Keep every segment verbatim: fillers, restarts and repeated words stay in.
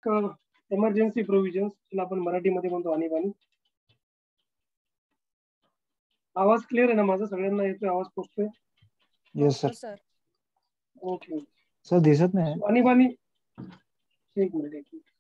एक emergency provisions, ज्याला आपण मराठीमध्ये म्हणतो आणीबाणी. आवाज क्लिअर आहे ना माझा? सगळ्यांना येतोय आवाज? पोहोचतोय? Yes sir. Sir okay sir दिसत नाही. आणीबाणी एक मिनिट एक मिनिट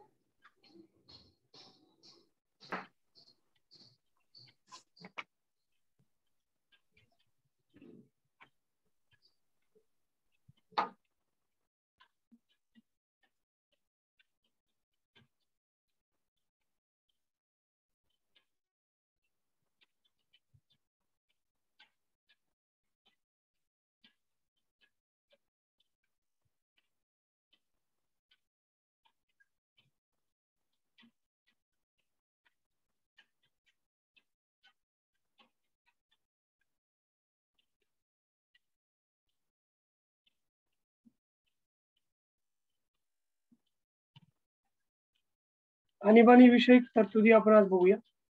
आणीबाणी विषयक तरतुदी आपण आज बघूया.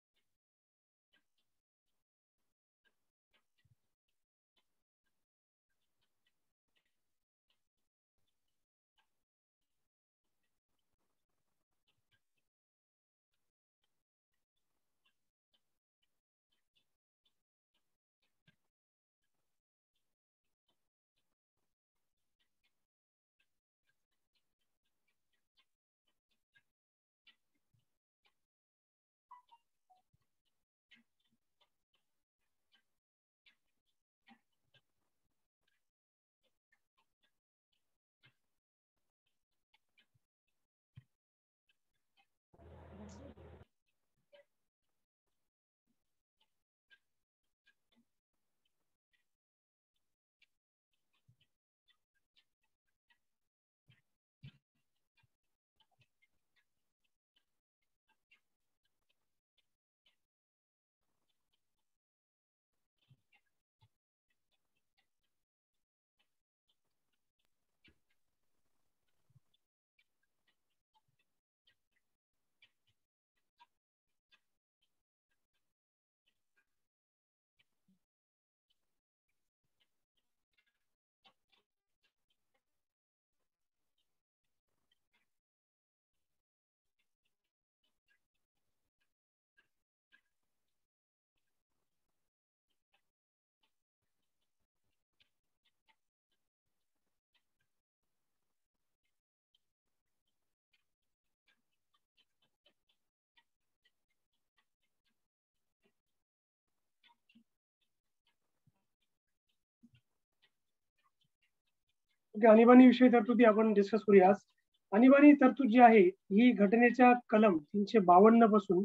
आणीबाणी विषयी तरतुदी आपण डिस्कस करूया आज. आणीबाणी तरतूद जी आहे ही घटनेच्या कलम तीनशे बावन्न पासून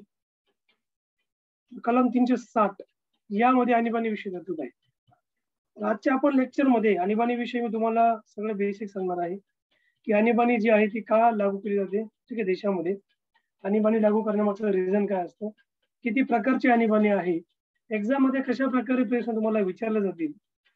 कलम तीनशे साठ यामध्ये आणीबाणी विषयी तरतूद आहे. आजच्या आपण लेक्चर मध्ये आणीबाणी विषयी मी तुम्हाला सगळं बेसिक सांगणार आहे की आणीबाणी जी आहे ती का लागू केली जाते, ठीक आहे, देशामध्ये. आणीबाणी लागू करण्यामागचं रिझन काय असतं, किती प्रकारची आणीबाणी आहे, एक्झाम मध्ये कशा प्रकारे प्रश्न तुम्हाला विचारले जातील,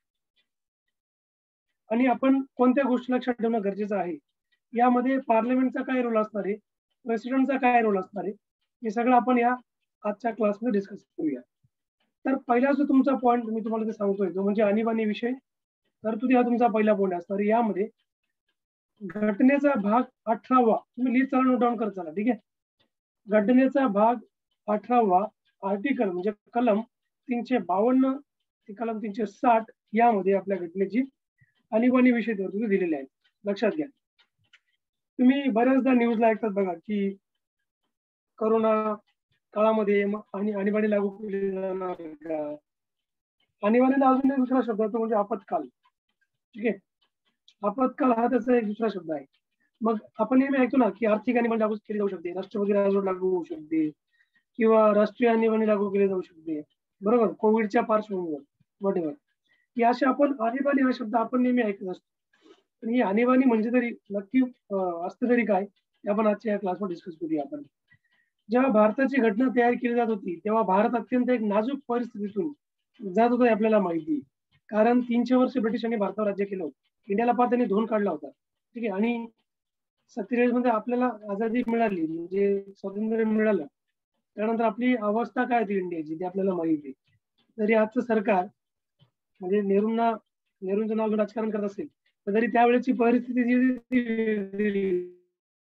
आणि आपण कोणत्या गोष्टी लक्षात ठेवणं गरजेचं आहे, यामध्ये पार्लमेंटचा काय रोल असणार आहे, प्रेसिडेंटचा काय रोल असणार आहे, हे सगळं आपण या आजच्या क्लासमध्ये डिस्कस करूया. तर पहिला जो तुमचा पॉईंट मी तुम्हाला ते सांगतोय तो म्हणजे आणीबाणी विषय तरतुदी हा तुमचा पहिला पॉईंट असणार. यामध्ये घटनेचा भाग अठरावा तुम्ही लिहित चला, नोट डाऊन करत चला, ठीक आहे. घटनेचा भाग अठरावा आर्टिकल म्हणजे कलम तीनशे बावन्न ते कलम तीनशे साठ यामध्ये आपल्या घटनेची आणीबाणी विषयी तरतुदी दिलेल्या आहेत. लक्षात घ्या. तुम्ही बऱ्याचदा न्यूजला ऐकतात बघा की करोना काळामध्ये आणि आणीबाणी लागू केली जाणार का. आणीबाणीला अजून एक दुसरा शब्द असतो म्हणजे आपत्काल, ठीक आहे. आपत्काल हा त्याचा एक दुसरा शब्द आहे. मग आपण नेहमी ऐकतो ना की आर्थिक आणीबाणी लागू केली जाऊ शकते, राष्ट्रपती राजवट लागू होऊ शकते, किंवा राष्ट्रीय आणीबाणी लागू केली जाऊ शकते, बरोबर, कोविडच्या पार्श्वभूमीवर वॉटेवर. ही अशी आपण आणीबाणी हा शब्द आपण नेहमी ऐकत असतो. पण ही आणीबाणी म्हणजे तरी नक्की असतं तरी काय, आपण आजच्या या क्लासमध्ये डिस्कस करूया. आपण जेव्हा भारताची घटना तयार केली जात होती तेव्हा भारत अत्यंत एक नाजूक परिस्थितीतून जात होता, आपल्याला माहिती. कारण तीनशे वर्ष ब्रिटिशांनी भारतावर राज्य केलं होतं, इंडियाला पार त्यांनी धोन काढला होता, ठीक आहे. आणि सत्तेचाळीस मध्ये आपल्याला आझादी मिळाली, म्हणजे स्वातंत्र्य मिळालं, त्यानंतर आपली अवस्था काय होती इंडियाची ते आपल्याला माहिती. तरी आजचं सरकार म्हणजे नेहरूंना नेहरूंचं नाव राजकारण करत असेल तरी त्यावेळेची परिस्थिती जी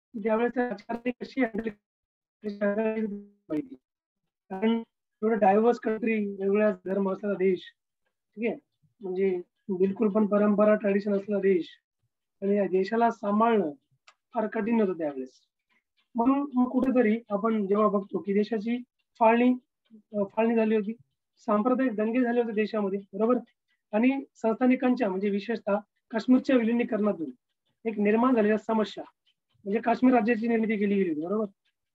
त्यावेळेस राजकारणी कशी हँडल माहिती, कारण एवढं डायव्हर्स कंट्री, वेगवेगळ्या धर्म असलेला देश, ठीक आहे, म्हणजे बिलकुल पण परंपरा ट्रॅडिशन असलेला देश, आणि या देशाला सांभाळणं फार कठीण होतं त्यावेळेस. म्हणून मग कुठेतरी आपण जेव्हा बघतो की देशाची फाळणी फाळणी झाली होती, सांप्रदायिक दंगे झाले होते देशामध्ये, बरोबर, आणि संस्थानिकांच्या म्हणजे विशेषतः काश्मीरच्या विलिनीकरणातून एक निर्माण झालेल्या समस्या म्हणजे काश्मीर राज्याची निर्मिती केली गेली होती, बरोबर.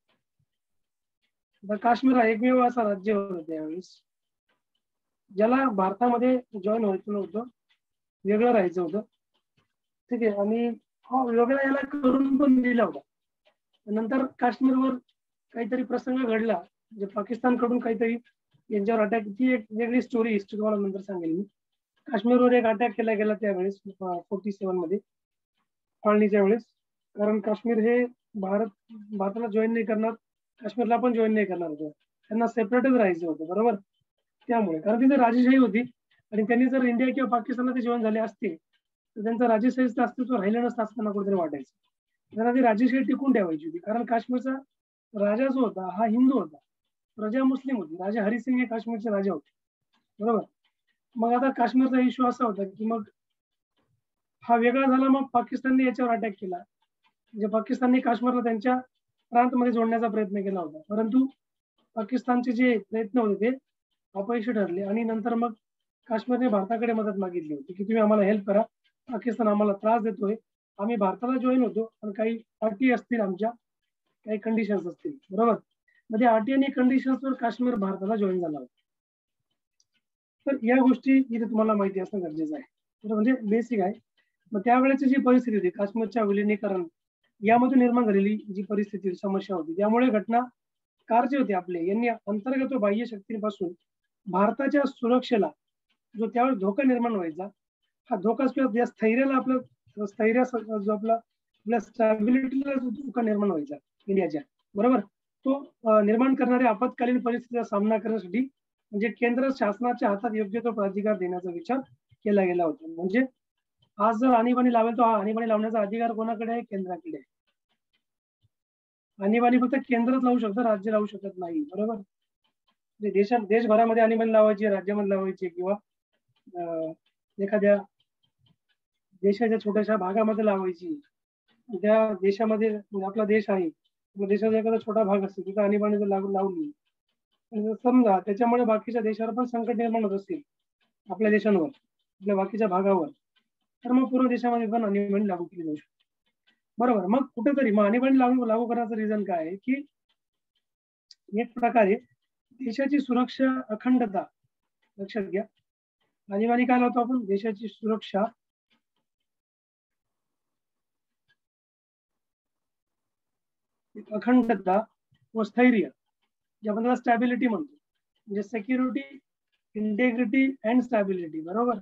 तर काश्मीर हा एकमेव असा राज्य होता त्यावेळेस ज्याला भारतामध्ये जॉईन व्हायचं नव्हतं, वेगळं राहायचं होतं, ठीक आहे, आणि हा वेगळा याला करून पण दिला होता. नंतर काश्मीरवर काहीतरी प्रसंग घडला, म्हणजे पाकिस्तानकडून काहीतरी यांच्यावर अटॅक, ती एक वेगळी स्टोरी हिस्ट्री तुम्हाला नंतर सांगेल मी. काश्मीरवर एक अटॅक केला गेला त्यावेळेस फोर्टी सेव्हन मध्ये फाळणीच्या वेळेस, कारण काश्मीर हे भारत भारताला जॉईन नाही करणार, काश्मीरला पण जॉईन नाही करणार होतं, त्यांना सेपरेटच राहायचं होतं, बरोबर. त्यामुळे कारण तिथे राजेशाही होती, आणि त्यांनी जर इंडिया किंवा पाकिस्तानला ते जॉईन झाले असते तर त्यांचं राजेशाहीचं अस्तित्व राहिलं नसतं असं त्यांना कुठेतरी वाटायचं. त्यांना ती राजेशाही टिकून ठेवायची होती, कारण काश्मीरचा राजा जो होता हा हिंदू होता, प्रजा मुस्लिम होती, राजा हरिसिंग हे काश्मीरचे राजा होते, बरोबर. मग आता काश्मीरचा इश्यू असा होता की मग हा वेगळा झाला, मग पाकिस्तानने याच्यावर अटॅक केला, म्हणजे पाकिस्तानने काश्मीरला त्यांच्या प्रांतमध्ये जोडण्याचा प्रयत्न केला होता, परंतु पाकिस्तानचे जे प्रयत्न होते ते अपयशी ठरले, आणि नंतर मग काश्मीरने भारताकडे मदत मागितली होती की तुम्ही आम्हाला हेल्प करा, पाकिस्तान आम्हाला त्रास देतोय, आम्ही भारताला जॉईन होतो पण काही अटी असतील, आमच्या काही कंडिशन्स असतील, बरोबर. म्हणजे अटी आणि कंडिशन्सवर काश्मीर भारताला जॉईन झाला होता. तर या गोष्टी इथे तुम्हाला माहिती असणं गरजेचं आहे, तर म्हणजे बेसिक आहे. मग त्यावेळेची जी परिस्थिती होती काश्मीरच्या विलिनीकरण यामध्ये निर्माण झालेली जी परिस्थिती समस्या होती, त्यामुळे घटनाकार जे होते आपले यांनी अंतर्गत व बाह्य शक्तींपासून भारताच्या सुरक्षेला जो त्यावेळेस धोका निर्माण व्हायचा, हा धोका किंवा या स्थैर्याला आपलं स्थैर्य जो आपला आपल्या स्टॅबिलिटीला जो धोका निर्माण व्हायचा इंडियाच्या, बरोबर, तो निर्माण करणाऱ्या आपत्कालीन परिस्थितीचा सामना करण्यासाठी म्हणजे केंद्र शासनाच्या हातात योग्य तो अधिकार देण्याचा विचार केला गेला होता. म्हणजे आज जर आणीबाणी लावेल तो आणीबाणी लावण्याचा अधिकार कोणाकडे आहे? केंद्राकडे आहे. आणीबाणी फक्त केंद्रात लावू शकतं, राज्य लावू शकत नाही, बरोबर. देशात देशभरामध्ये आणीबाणी लावायची, राज्यामध्ये लावायची, किंवा एखाद्या देशाच्या छोट्याशा भागामध्ये लावायची, त्या देशामध्ये आपला देश आहे, देशाचा एखादा छोटा भाग असतो तिथे आणीबाणी जर लागू लावली समजा त्याच्यामुळे बाकीच्या देशावर पण संकट निर्माण होत असतील, आपल्या देशांवर, आपल्या बाकीच्या भागावर, तर मग पूर्ण देशामध्ये पण आणीबाणी लागू केली जाऊ शकते, बरोबर. मग कुठेतरी मग आणीबाणी लागू लागू करण्याचं रिझन काय आहे की एक प्रकारे देशाची सुरक्षा अखंडता, लक्षात घ्या, आणीबाणी काय लावतो आपण? देशाची सुरक्षा अखंडता व स्थैर्य, जे आपण त्याला स्टॅबिलिटी म्हणतो, म्हणजे सिक्युरिटी, इंटेग्रिटी अँड स्टॅबिलिटी, बरोबर.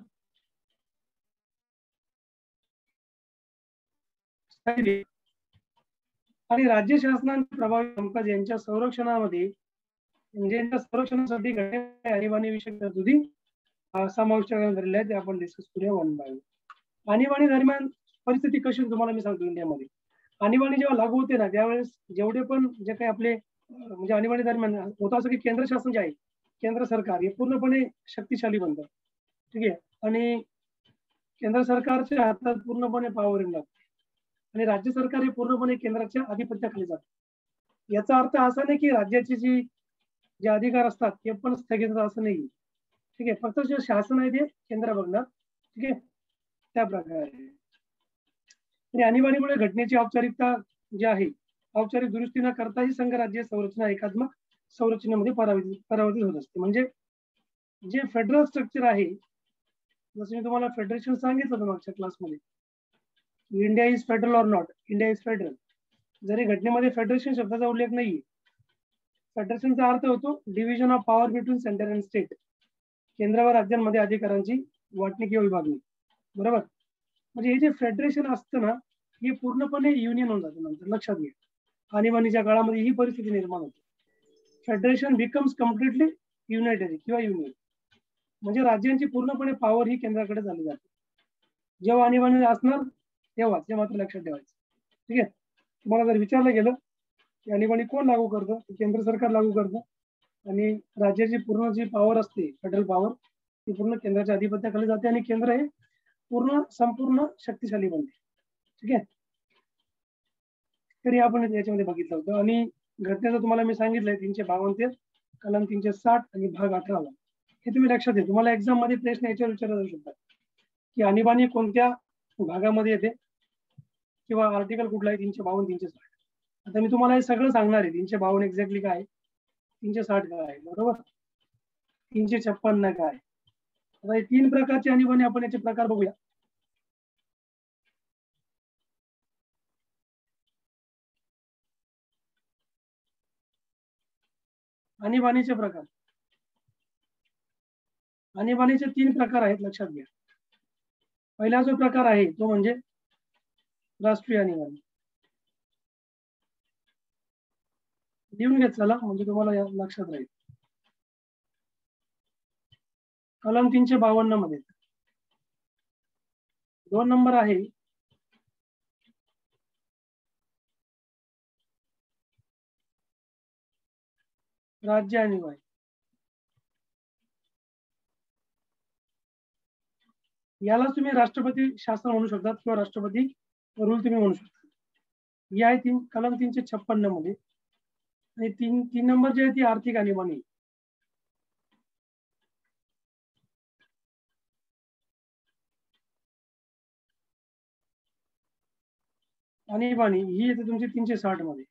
आणि राज्य शासनाने प्रभावी कामकाज यांच्या संरक्षणामध्ये म्हणजे यांच्या संरक्षणासाठी आणीबाणी विषयक तरतुदी समाविष्ट झालेल्या आहेत, ते आपण डिस्कस करूया वन बाय वन. आणीबाणी दरम्यान परिस्थिती कशी तुम्हाला मी सांगतो इंडियामध्ये. आणीबाणी जेव्हा लागू होते ना त्यावेळेस जेवढे पण जे काही आपले म्हणजे आणीबाणी दरम्यान होतं असं की केंद्र शासन जे आहे, केंद्र सरकार हे पूर्णपणे शक्तिशाली बनतं, ठीक आहे, आणि केंद्र सरकारच्या हातात पूर्णपणे पॉवर येऊन लागते, आणि राज्य सरकार हे पूर्णपणे केंद्राच्या आधिपत्याखाली जातं. याचा अर्थ असा नाही की राज्याची जी जे अधिकार असतात ते पण स्थगित असं नाही, ठीक आहे, फक्त जे शासन आहे ते केंद्र बघणार, ठीक आहे, त्या प्रकारे. आणि आणीबाणीमुळे घटनेची औपचारिकता जी आहे औपचारिक दुरुस्ती न करताही संघराज्य संरचना एकात्मक संरचनेमध्ये परावर्तित परावर्तित होत असते. म्हणजे जे फेडरल स्ट्रक्चर आहे, जसं मी तुम्हाला फेडरेशन सांगितलं होतं मागच्या क्लासमध्ये, India is federal or not, India is federal, जरी घटनेमध्ये फेडरेशन शब्दाचा उल्लेख नाहीये. फेडरेशनचा अर्थ होतो division of power between centre and state, केंद्र व राज्यांमध्ये अधिकारांची वाटणी किंवा विभागणी, बरोबर. म्हणजे हे जे फेडरेशन असतं ना हे पूर्णपणे युनियन होऊन जातं नंतर, लक्षात घ्या. आणीबाणीच्या काळामध्ये ही परिस्थिती निर्माण होते. फेडरेशन बिकम्स कम्प्लिटली युनायटेड किंवा युनियन, म्हणजे राज्यांची पूर्णपणे पॉवर ही केंद्राकडे झाली जाते. जेव्हा आणीबाणी असणार तेव्हा ते मात्र लक्षात ठेवायचं, ठीक आहे. तुम्हाला जर विचारलं गेलं की आणीबाणी कोण लागू करतं, केंद्र सरकार लागू करतं आणि राज्याची पूर्ण जी पॉवर असते फेडरल पॉवर ती पूर्ण केंद्राच्या अधिपत्याखाली जाते आणि केंद्र हे पूर्ण संपूर्ण शक्तिशाली बनते. ठीक आहे, तरी आपण याच्यामध्ये बघितलं होतं. आणि घटनेचं तुम्हाला मी सांगितलंय तीनशे बावन्न ते कलम तीनशे साठ आणि भाग अठराला हे तुम्ही लक्षात घ्या. तुम्हाला एक्झाम मध्ये प्रश्न याच्यावर विचारला जाऊ शकतात की आणीबाणी कोणत्या भागामध्ये येते किंवा आर्टिकल कुठला आहे तीनशे बावन्न तीनशे साठ. आता मी तुम्हाला हे सगळं सांगणार आहे. तीनशे बावन्न एक्झॅक्टली काय, तीनशे साठ काय आहे, बरोबर, तीनशे छप्पन्न काय. आता हे तीन प्रकारची आणीबाणी आपण याचे प्रकार बघूया. आणीबाणीचे प्रकार, आणीबाणीचे तीन प्रकार आहेत, लक्षात घ्या. पहिला जो प्रकार आहे तो म्हणजे राष्ट्रीय आणीबाणी. लिहून घेत चला म्हणजे तुम्हाला या लक्षात राहील. कलम तीनशे बावन्न मध्ये दोन नंबर आहे राज्य आणीबाणी. याला तुम्ही राष्ट्रपती शासन म्हणू शकतात किंवा राष्ट्रपती रूल तुम्ही म्हणू शकता. ही आहे तीन कलम तीनशे छप्पन्न मध्ये. आणि तीन तीन नंबर जी आहे ती आर्थिक आणीबाणी. आणीबाणी ही येते तुमची तीनशे साठ मध्ये.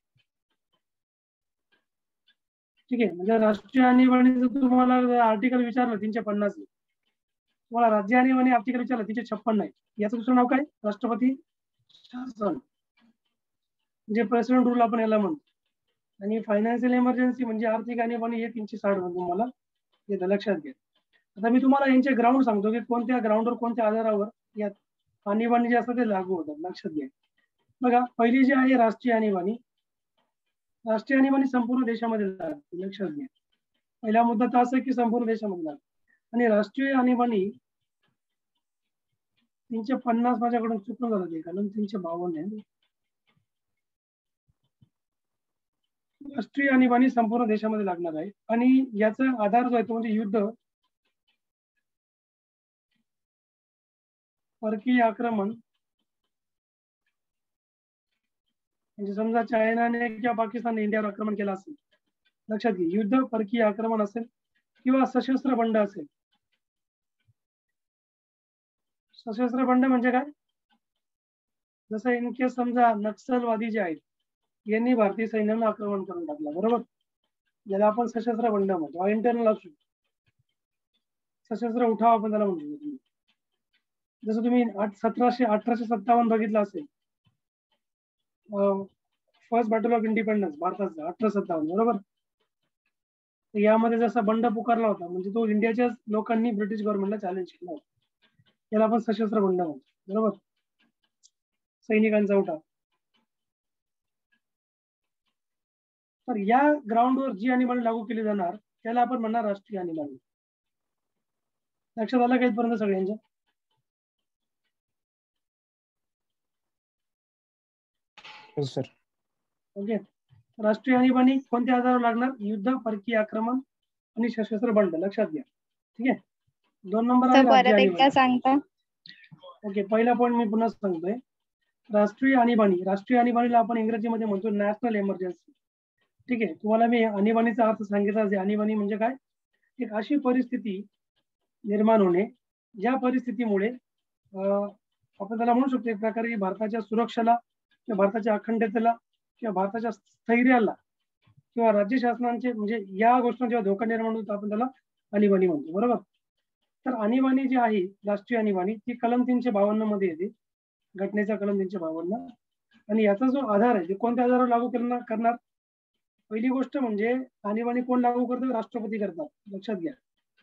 ठीक आहे, म्हणजे राष्ट्रीय आणीबाणीचं तुम्हाला आर्टिकल विचारलं तीनशे पन्नास, तुम्हाला राज्य आणीबाणी आर्टिकल विचारलं तीनशे छप्पन्न आहे. याचं दुसरं नाव काय, राष्ट्रपती शासन म्हणजे प्रेसिडेंट रूल आपण याला म्हणतो. आणि फायनान्शियल इमर्जन्सी म्हणजे आर्थिक आणीबाणी हे तीनशे साठ मध्ये तुम्हाला येतं, लक्षात घ्या. आता मी तुम्हाला यांचे ग्राउंड सांगतो की कोणत्या ग्राउंडवर कोणत्या आधारावर या आणीबाणी जे असतात ते लागू होतात, लक्षात घ्या. बघा, पहिली जी आहे राष्ट्रीय आणीबाणी. राष्ट्रीय आणीबाणी संपूर्ण देशामध्ये लागते, लक्षात घ्या. पहिला मुद्दा तर असा की संपूर्ण देशामध्ये लागते. आणि राष्ट्रीय आणीबाणी तीनशे पन्नास माझ्याकडून चुकून झालं ते कारण तीनशे बावन्न आहे. राष्ट्रीय आणीबाणी संपूर्ण देशामध्ये लागणार आहे. आणि याचा आधार जो आहे तो म्हणजे युद्ध, परकीय आक्रमण, म्हणजे समजा चायनाने किंवा पाकिस्तानने इंडियावर आक्रमण केलं असेल, लक्षात घे, युद्ध, परकीय आक्रमण असेल किंवा सशस्त्र बंड असेल. सशस्त्र बंड म्हणजे काय, जसं इन केस समजा नक्षलवादी जे आहेत यांनी भारतीय सैन्यानं आक्रमण करून टाकलं, बरोबर, ज्याला आपण सशस्त्र बंड म्हणतो. इंटरनल असू, सशस्त्र उठाव आपण त्याला म्हणतो. जसं तुम्ही सतराशे अठराशे सत्तावन्न बघितलं असेल, फर्स्ट बॅटल ऑफ इंडिपेंडन्स भारताचा अठरा सत्तावन्न, बरोबर. यामध्ये जसा बंड पुकारला होता म्हणजे तो इंडियाच्या लोकांनी ब्रिटिश गव्हर्नमेंटला चॅलेंज केला होता, याला आपण सशस्त्र बंड म्हणतो, बरोबर, सैनिकांचा उठाव. तर या ग्राउंडवर जी आणीबाणी लागू केली जाणार त्याला आपण म्हणणार राष्ट्रीय आणीबाणी. लक्षात आलं का इथपर्यंत सगळ्यांच्या? सर ओके, राष्ट्रीय आणीबाणी कोणत्या आधारावर लागणार, युद्ध, परकीय आक्रमण आणि सशस्त्र बंड, लक्षात घ्या. ठीक आहे, दोन नंबर आहे राज्य आणीबाणी. सांगता ओके, पहिला पॉईंट मी पुन्हा सांगतोय, राष्ट्रीय आणीबाणी. राष्ट्रीय आणीबाणीला आपण इंग्रजीमध्ये म्हणतो नॅशनल इमर्जन्सी. ठीक आहे, तुम्हाला मी आणीबाणीचा अर्थ सांगितला. आणीबाणी म्हणजे काय, एक अशी परिस्थिती निर्माण होणे ज्या परिस्थितीमुळे आपण त्याला म्हणू शकतो एक प्रकारे भारताच्या सुरक्षेला किंवा भारताच्या अखंडतेला किंवा भारताच्या स्थैर्याला किंवा राज्य शासनांचे म्हणजे या गोष्टींना जेव्हा धोका निर्माण होतो आपण त्याला आणीबाणी म्हणतो, बरोबर. तर आणीबाणी जी आहे राष्ट्रीय आणीबाणी ती कलम तीनशे बावन्न मध्ये येते, घटनेचा कलम तीनशे बावन्न. आणि याचा जो आधार आहे ते कोणत्या आधारावर लागू करणार, पहिली गोष्ट म्हणजे आणीबाणी कोण लागू करतं, राष्ट्रपती करतात, लक्षात घ्या.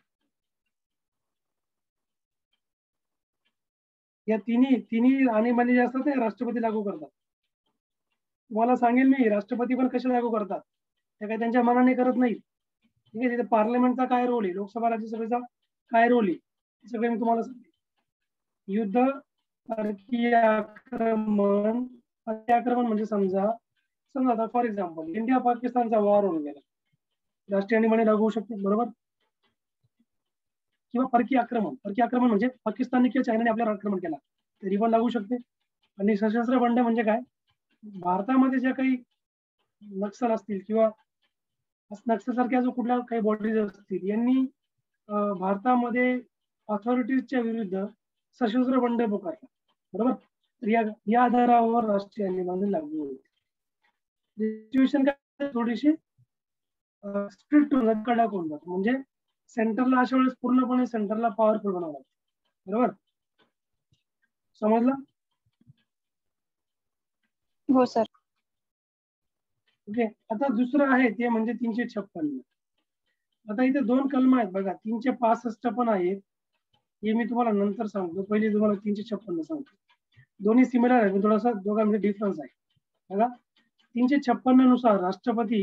या तिन्ही तिन्ही आणीबाणी जे असतात ते राष्ट्रपती लागू करतात. तुम्हाला सांगेल मी राष्ट्रपती पण कसे लागू करतात, ते काही त्यांच्या मनाने करत नाही. ठीक आहे, तिथे पार्लमेंटचा काय रोल आहे, लोकसभा राज्यसभेचा काय रोल आहे, सगळे मी तुम्हाला सांगेन. युद्ध, परकीय आक्रमण, परकीय आक्रमण म्हणजे समजा समजा आता फॉर एक्झाम्पल इंडिया पाकिस्तानचा वॉर होऊन गेला, राष्ट्रीय आणीबाणी लागू होऊ शकते, बरोबर. किंवा परकीय आक्रमण, परकीय आक्रमण म्हणजे पाकिस्तानने किंवा चायनाने आपल्यावर आक्रमण केला तरी पण लागू शकते. आणि सशस्त्र बंड म्हणजे काय, भारतामध्ये ज्या काही नक्षल असतील किंवा नक्षल सारख्या जो कुठल्या काही बॉडीज असतील यांनी भारतामध्ये ऑथॉरिटीजच्या विरुद्ध सशस्त्र बंड पुकारला, बरोबर. तर या या आधारावर राष्ट्रीय आणीबाणी लागू होते. सिच्युएशन काय थोडीशी स्ट्रिक्ट होऊन जात, कडक होऊन जात, म्हणजे सेंटरला अशा वेळेस पूर्णपणे सेंटरला पॉवरफुल बनावं लागतं, बरोबर. समजलं? हो सर. ओके. आता दुसरं आहे ते म्हणजे तीनशे छप्पन्न. आता इथे दोन कलम आहेत बघा, तीनशे पासष्ट पण आहेत, हे मी तुम्हाला नंतर सांगतो. पहिले तुम्हाला तीनशे छप्पन्न सांगतो. दोन्ही सिमिलर आहे पण थोडासा दोघांमध्ये डिफरन्स आहे बघा. तीनशे छप्पन्न नुसार राष्ट्रपती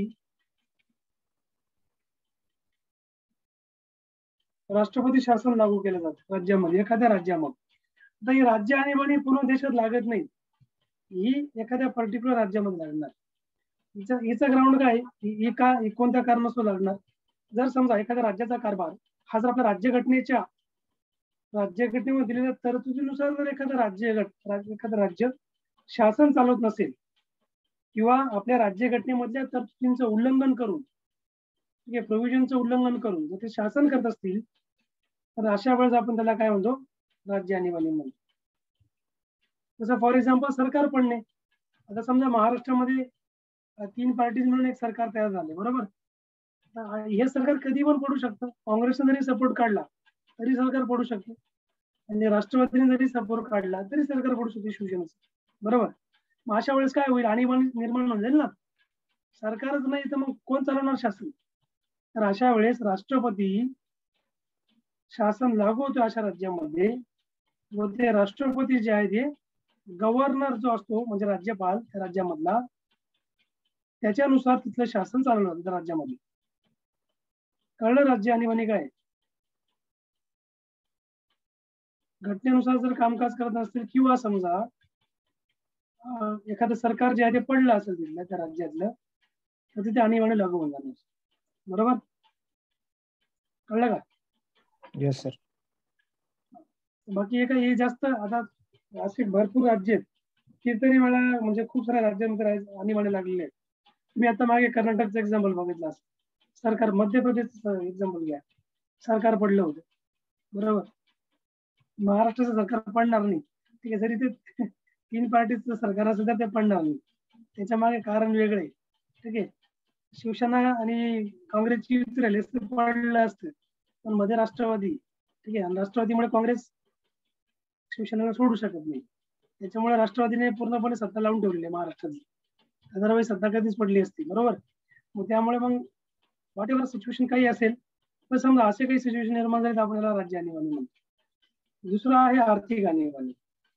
राष्ट्रपती शासन लागू केलं जातं राज्यामध्ये, एखाद्या राज्यामध्ये. आता ही राज्य आणीबाणी पूर्ण देशात लागत नाही, ही एखाद्या पर्टिक्युलर राज्यामध्ये लागणार. हिचं हिचं ग्राउंड काय, ही का कोणत्या कारणास्तव लागणार. जर समजा एखाद्या राज्याचा कारभार हा जर आपल्या राज्यघटनेच्या राज्यघटनेमध्ये दिलेल्या तरतुदीनुसार जर एखादं राज्य एखादं राज्य शासन चालवत नसेल किंवा आपल्या राज्यघटनेमधल्या तरतुदींचं उल्लंघन करून, प्रोव्हिजनचं उल्लंघन करून जर ते शासन करत असतील तर अशा वेळेस आपण त्याला काय म्हणतो, राज्य आणीबाणी म्हणतो. जसं फॉर एक्झाम्पल सरकार पडणे. आता समजा महाराष्ट्रामध्ये तीन पार्टीज म्हणून एक सरकार तयार झाले, बरोबर. हे सरकार कधी पण पडू शकतं. काँग्रेसने जरी सपोर्ट काढला तरी सरकार पडू शकते, आणि राष्ट्रवादीने जरी सपोर्ट काढला तरी सरकार पडू शकते शिवसेनेचं, बरोबर. मग अशा वेळेस काय होईल, आणीबाणी निर्माण होऊन जाईल ना. सरकारच नाही तर मग कोण चालवणार शासन. तर अशा वेळेस राष्ट्रपती शासन लागू होतं अशा राज्यामध्ये, व ते राष्ट्रपती जे आहे ते गव्हर्नर जो असतो म्हणजे राज्यपाल त्या राज्यामधला, त्याच्यानुसार तिथलं शासन चालवलं जातं राज्यामध्ये. कळलं राज्य आणीबाणी काय. घटनेनुसार जर कामकाज करत असतील किंवा समजा एखादं सरकार जे आहे ते पडलं असेल तिथलं त्या राज्यातलं, तर तिथे आणीबाणी लागू होऊन जाणार, बरोबर. कळलं का. Yes sir. बाकी एक हे जास्त आता असे भरपूर राज्य आहेत कितीतरी वेळा, म्हणजे खूप साऱ्या राज्यांमध्ये आणीबाणी लागलेले आहेत. मी आता मागे कर्नाटकचं एक्झाम्पल बघितलं असं, सरकार मध्य प्रदेशचं एक्झाम्पल घ्या, सरकार पडलं होतं, बरोबर. महाराष्ट्राचं सरकार पडणार नाही, ठीक आहे, जरी ते तीन पार्टीचं सरकार असेल तर ते पडणार नाही. त्याच्या मागे कारण वेगळे, ठीक आहे. शिवसेना आणि काँग्रेसची युती राहिली असते पडलं असतं, पण मध्ये राष्ट्रवादी, ठीक आहे, आणि राष्ट्रवादीमुळे काँग्रेस शिवसेनेला सोडू शकत नाही. त्याच्यामुळे राष्ट्रवादीने पूर्णपणे सत्ता लावून ठेवलेली आहे महाराष्ट्राची, अदरवाईज सत्ता कधीच पडली असती, बरोबर. मग त्यामुळे मग व्हॉट एव्हर सिच्युएशन काही असेल, तर समजा असे काही सिच्युएशन निर्माण झाले तर आपल्याला राज्य आणीबाणी म्हणतो. दुसरं आहे आर्थिक आणीबाणी.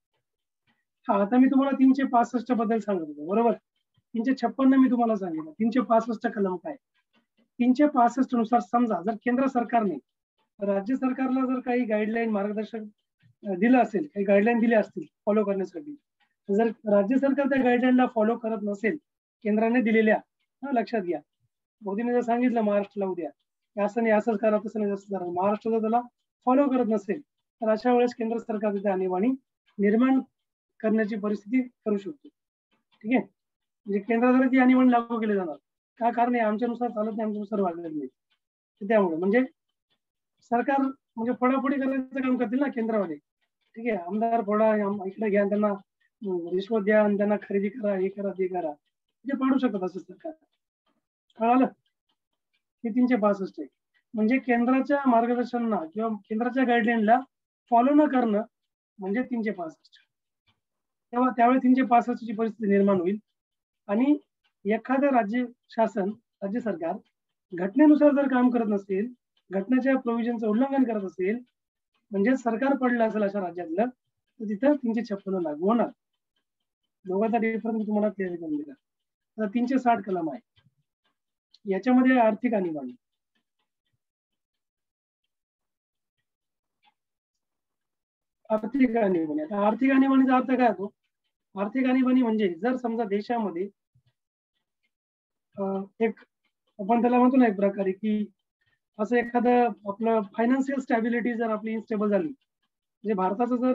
हा, आता मी तुम्हाला तीनशे पासष्ट बद्दल सांगत होतो, बरोबर. तीनशे छप्पन्न मी तुम्हाला सांगितलं. तीनशे पासष्ट कलम काय, तीनशे पासष्ट नुसार समजा जर केंद्र सरकारने राज्य सरकारला जर काही गाईडलाईन मार्गदर्शक दिलं असेल, काही गाईडलाईन दिले असतील फॉलो करण्यासाठी, जर राज्य सरकार त्या गाईडलाईनला फॉलो करत नसेल केंद्राने दिलेल्या, लक्षात घ्या, मोदीने जर सांगितलं महाराष्ट्राला उद्या की असं नाही असंच करा तसं नाही तसं करा, महाराष्ट्र जर त्याला फॉलो करत नसेल तर अशा वेळेस केंद्र सरकार तिथे आणीबाणी निर्माण करण्याची परिस्थिती करू शकतो, ठीक आहे. म्हणजे केंद्राद्वारे ती आणीबाणी लागू केली जाणार. का कारण आहे, आमच्यानुसार चालत नाही, आमच्यानुसार वागत नाही. त्यामुळे म्हणजे सरकार म्हणजे फोडाफोडी करायचं काम करतील ना केंद्रावाले, ठीक आहे. आमदार फोडा, इकडे घ्या, त्यांना रिश्वत द्या आणि त्यांना खरेदी करा, हे करा ते करा, ते पाडू शकतात असं सरकार. कळालं. हे तीनशे पासष्ट आहे. म्हणजे केंद्राच्या मार्गदर्शनाला किंवा केंद्राच्या गाईडलाईनला फॉलो न करणं म्हणजे तीनशे पासष्ट. तेव्हा त्यावेळी तीनशे पासष्टची परिस्थिती निर्माण होईल. आणि एखादं राज्य शासन राज्य सरकार घटनेनुसार जर काम करत नसेल, घटनेच्या प्रोव्हिजनचं उल्लंघन करत असेल, म्हणजे सरकार पडलं असेल अशा राज्यातलं, तर तिथं तीनशे छप्पन्न लागू होणार. दोघांचा डिफरन्स तुम्हाला क्लिअर करून दिला. आता तीनशे साठ कलम आहे, याच्यामध्ये आर्थिक आणीबाणी. आर्थिक आणीबाणी आता आर्थिक आणीबाणीचा अर्थ काय होतो. आर्थिक आणीबाणी म्हणजे जर समजा देशामध्ये एक आपण त्याला म्हणतो ना एक प्रकारे की असं एखादं आपलं फायनान्शियल स्टॅबिलिटी जर आपली इन्स्टेबल झाली, म्हणजे भारताचं जर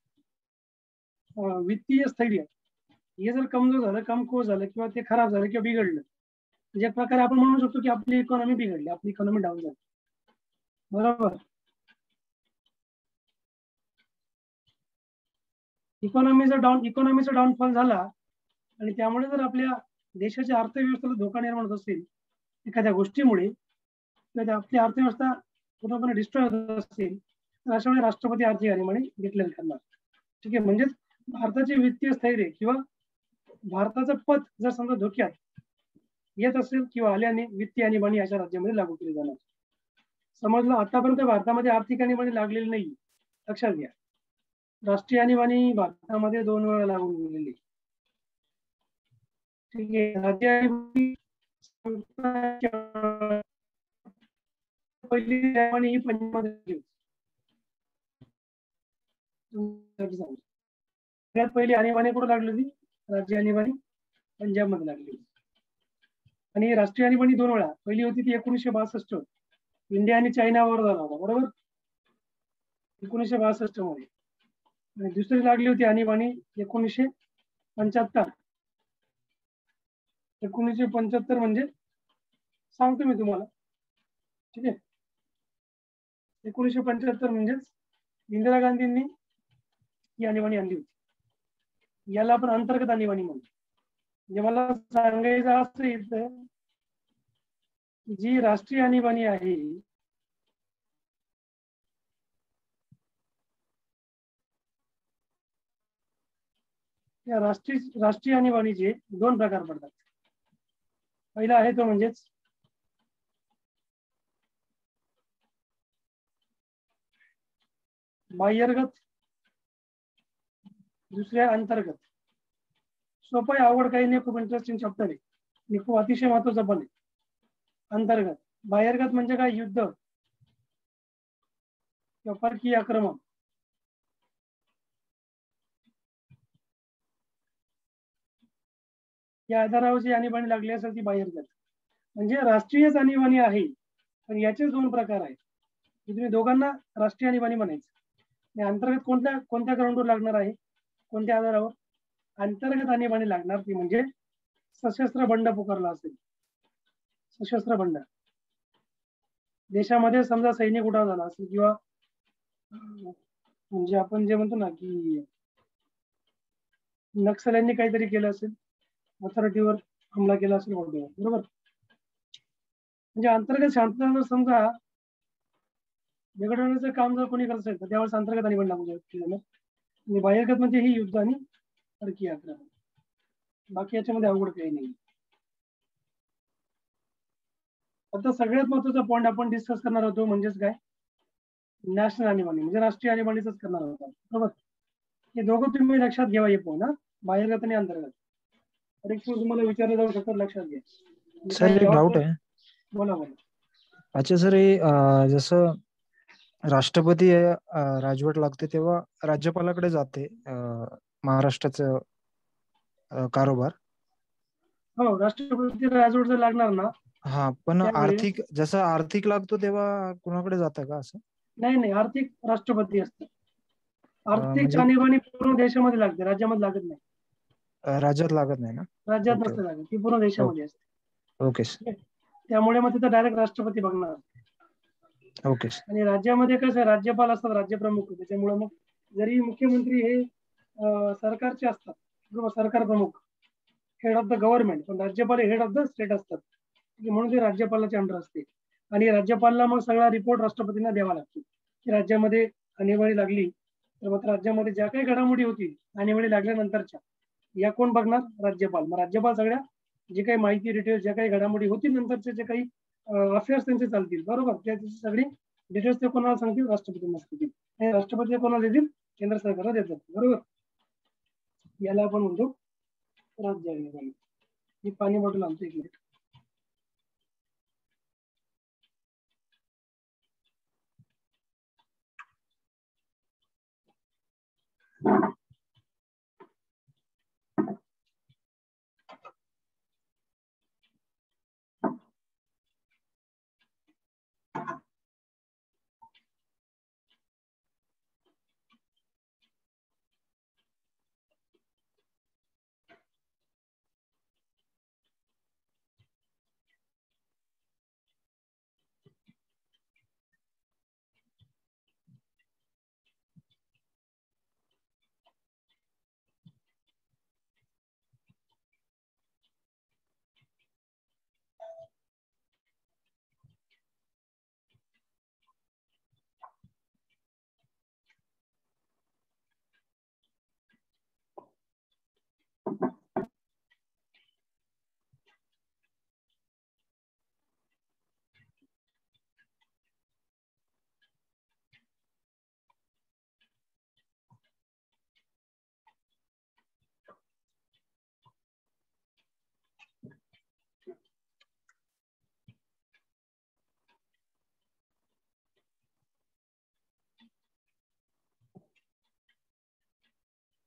वित्तीय स्थैर्य हे जर कमजोर झालं, कमकुवत झालं किंवा ते खराब झालं किंवा बिघडलं, म्हणजे एक प्रकारे आपण म्हणू शकतो की आपली इकॉनॉमी बिघडली, आपली इकॉनॉमी डाऊन झाली. बरोबर. इकॉनॉमीचा डाऊन इकॉनॉमीचा डाऊनफॉल झाला आणि त्यामुळे जर आपल्या देशाच्या अर्थव्यवस्थेला धोका निर्माण होत असेल एखाद्या गोष्टीमुळे, तर आपली अर्थव्यवस्था पूर्णपणे डिस्ट्रॉय होत असेल, तर अशा वेळी राष्ट्रपती आर्थिक आणीबाणी डिक्लेअर करणार. ठीक आहे, म्हणजेच भारताचे वित्तीय स्थैर्य किंवा भारताचं पत जर समजा धोक्यात येत असेल किंवा आल्याने वित्तीय आणीबाणी अशा राज्यामध्ये लागू केली जाणार. समजलं. आतापर्यंत भारतामध्ये आर्थिक आणीबाणी लागलेली नाही, लक्षात घ्या. राष्ट्रीय आणीबाणी भारतामध्ये दोन वेळा लागू केलेली. ठीक आहे. राज्य आणीबाणी पहिली आणीबाणी ही पंजाबमध्ये सगळ्यात पहिली आणीबाणी कुठे लागली होती? राज्य आणीबाणी पंजाबमध्ये लागली होती. आणि राष्ट्रीय आणीबाणी दोन वेळा. पहिली होती ती एकोणीसशे बासष्ट इंडिया आणि चायनावर झाला होता, बरोबर, एकोणीसशे बासष्ट मध्ये. आणि दुसरी लागली होती आणीबाणी एकोणीसशे पंच्याहत्तर. एकोणीसशे पंच्याहत्तर म्हणजे सांगतो मी तुम्हाला. ठीक आहे. एकोणीसशे पंच्याहत्तर म्हणजेच इंदिरा गांधींनी ही आणीबाणी आणली होती. याला आपण अंतर्गत आणीबाणी म्हणतो. म्हणजे मला सांगायचं असं येतं, जी राष्ट्रीय आणीबाणी आहे या राष्ट्रीय राष्ट्रीय आणीबाणीचे दोन प्रकार पडतात. पहिला आहे तो म्हणजेच बाह्यर्गत, दुसऱ्या अंतर्गत. सोपं आहे, आवड काही नाही, खूप इंटरेस्टिंग चॅप्टर आहे आणि खूप अतिशय महत्वाचं पण आहे. अंतर्गत. बाह्यर्गत म्हणजे काय? युद्ध किंवा परकीय आक्रमण. या आधारावर जी आणीबाणी लागली असेल ती बाह्यर्गत. म्हणजे राष्ट्रीयच आणीबाणी आहे, पण याचे दोन प्रकार आहेत. तुम्ही दोघांना राष्ट्रीय आणीबाणी म्हणायचं. आणि अंतर्गत कोणत्या कोणत्या ग्राउंडवर लागणार आहे, कोणत्या आधारावर? अंतर्गत आणीबाणी लागणार ती म्हणजे सशस्त्र बंड पुकारला असेल. सशस्त्र बंड देशामध्ये समजा सैनिक उठाव झाला असेल किंवा म्हणजे आपण जे म्हणतो ना की नक्षल्यांनी काहीतरी केलं असेल, अथॉरिटीवर हमला केला असेल, बरोबर. म्हणजे अंतर्गत शांतता जर समजा बिघडवण्याचं काम जर कोणी करत असेल तर त्यावेळेस अंतर्गत आणीबाणी लागू शकते. आणि बाह्यर्गत म्हणजे ही युद्ध आणि परकीय आक्रमण. बाकी याच्यामध्ये अवघड काही नाही. आता सगळ्यात महत्वाचा पॉईंट आपण डिस्कस करणार होतो म्हणजेच काय? नॅशनल आणीबाणी म्हणजे राष्ट्रीय आणीबाणीच करणार होता, बरोबर. हे दोघं तुम्ही लक्षात घ्यावा. हे पॉईंट, बाह्यर्गत आणि अंतर्गत. परीक्षा तुम्हाला विचारलं जाऊ शकतात, लक्षात घ्या. सर एक डाऊट आहे. बोला बोला. अच्छा सर, हे जसं राष्ट्रपती राजवट लागते तेव्हा राज्यपालाकडे जाते महाराष्ट्राचं कारभार. हो, राष्ट्रपती राजवट जर लागणार ना. हा, पण आर्थिक जसं आर्थिक लागतो तेव्हा कुणाकडे जातं का असं? नाही नाही, आर्थिक राष्ट्रपती असते. आर्थिक आणीबाणी पूर्ण देशामध्ये लागते, राज्यामध्ये लागत नाही. राज्यात लागत नाही ना? राज्यात नसते लागत, ती पूर्ण देशामध्ये असते. ओके. त्यामुळे मग तिथं डायरेक्ट राष्ट्रपती बघणार. ओके. आणि राज्यामध्ये कसं राज्यपाल असतात, राज्यप्रमुख. त्याच्यामुळे मग जरी मुख्यमंत्री हे सरकारचे असतात, बरोबर, सरकार प्रमुख, हेड ऑफ द गव्हर्नमेंट, पण राज्यपाल हेड ऑफ द स्टेट असतात, म्हणून ते राज्यपालाच्या अंडर असते. आणि राज्यपालला मग सगळा रिपोर्ट राष्ट्रपतींना द्यावा लागतो की राज्यामध्ये आणीबाणी लागली तर मग राज्यामध्ये ज्या काही घडामोडी होतील आणीबाणी लागल्यानंतरच्या, या कोण बघणार? राज्यपाल. मग राज्यपाल सगळ्या जे काही माहिती, डिटेल्स, ज्या काही घडामोडी होतील नंतरचे जे काही अफेअर्स त्यांचे चालतील, बरोबर, त्याची सगळी डिटेल्स ते कोणाला सांगतील? राष्ट्रपतींना सांगतील. आणि राष्ट्रपती कोणाला देतील? केंद्र सरकारला देतात, बरोबर. याला आपण म्हणतो राज्य आणीबाणी. ही पाणी बॉटल आणतो, एक मिनिट.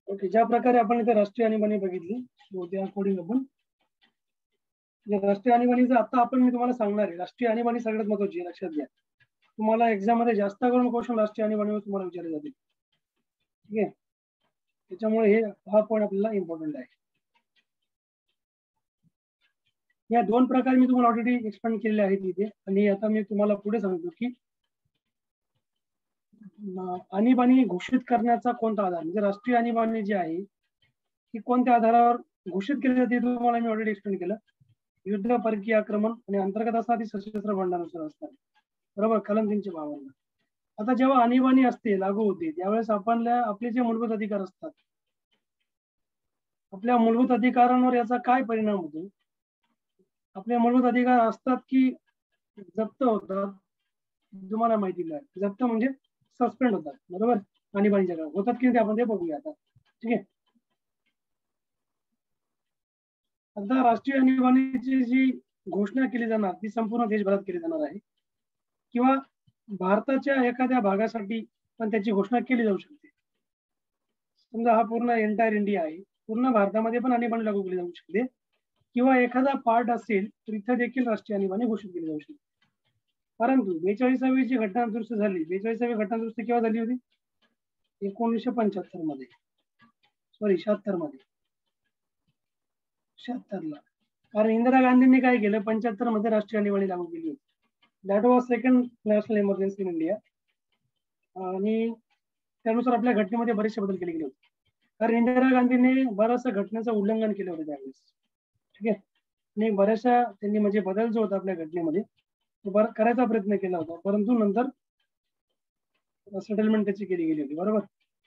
ओके, ज्या प्रकारे आपण इथे राष्ट्रीय आणीबाणी बघितली त्या अकॉर्डिंग आपण राष्ट्रीय आणीबाणीचं आता आपण मी तुम्हाला सांगणार आहे. राष्ट्रीय आणीबाणी सगळ्यात महत्वाची, लक्षात घ्या. तुम्हाला एक्झाम मध्ये जास्त करून क्वेश्चन राष्ट्रीय आणीबाणीवर तुम्हाला विचारले जातील. ठीक आहे, त्याच्यामुळे हे हा पॉईंट आपल्याला इम्पॉर्टंट आहे. या दोन प्रकार मी तुम्हाला ऑलरेडी एक्सप्लेन केलेले आहेत इथे, आणि आता मी तुम्हाला पुढे सांगतो की आणीबाणी घोषित करण्याचा कोणता आधार, म्हणजे राष्ट्रीय आणीबाणी जी आहे ती कोणत्या आधारावर घोषित केली जाते तुम्हाला मी ऑलरेडी एक्सप्लेन केलं. युद्ध, परकीय आक्रमण आणि अंतर्गत असणार ती सशस्त्र बंडानुसार असतात. बरोबर, कलम तीनशे बावन्न. आता जेव्हा आणीबाणी असते, लागू होते, त्यावेळेस आपल्या आपले जे मूलभूत अधिकार असतात, आपल्या मूलभूत अधिकारांवर याचा काय परिणाम होतो? आपले मूलभूत अधिकार असतात की जप्त होतात? तुम्हाला माहिती आहे, जप्त म्हणजे सस्पेंड होतात. बरोबर, आणीबाणीच्या काळात होतात की आपण ते बघूया आता. ठीक आहे, आता राष्ट्रीय आणीबाणीची जी घोषणा केली जाणार ती संपूर्ण देशभरात केली जाणार आहे, किंवा भारताच्या एखाद्या भागासाठी पण त्याची घोषणा केली जाऊ शकते. समजा हा पूर्ण एंटायर इंडिया आहे, पूर्ण भारतामध्ये पण आणीबाणी लागू केली जाऊ शकते, किंवा एखादा पार्ट असेल तर इथं देखील राष्ट्रीय आणीबाणी घोषित केली जाऊ शकते. परंतु बेचाळीसावी जी घटना दुरुस्ती झाली, बेचाळीसावी घटना दुरुस्ती केव्हा झाली होती? एकोणीसशे पंच्याहत्तर मध्ये, सॉरी शहात्तर मध्ये, शहात्तर ला. कारण इंदिरा गांधींनी काय केलं, पंच्याहत्तर मध्ये राष्ट्रीय आणीबाणी लागू केली होती. That was second national emergency in India, आणि त्यानुसार आपल्या घटनेमध्ये बरेचसे बदल केले गेले होते. कारण इंदिरा गांधींनी बऱ्याचशा घटनेचं उल्लंघन केलं होतं त्यावेळेस. ठीक आहे, आणि बऱ्याचशा त्यांनी म्हणजे बदल जो होता आपल्या घटनेमध्ये तो बरा करायचा प्रयत्न केला होता, परंतु नंतर सेटलमेंट त्याची केली गेली होती. बरोबर,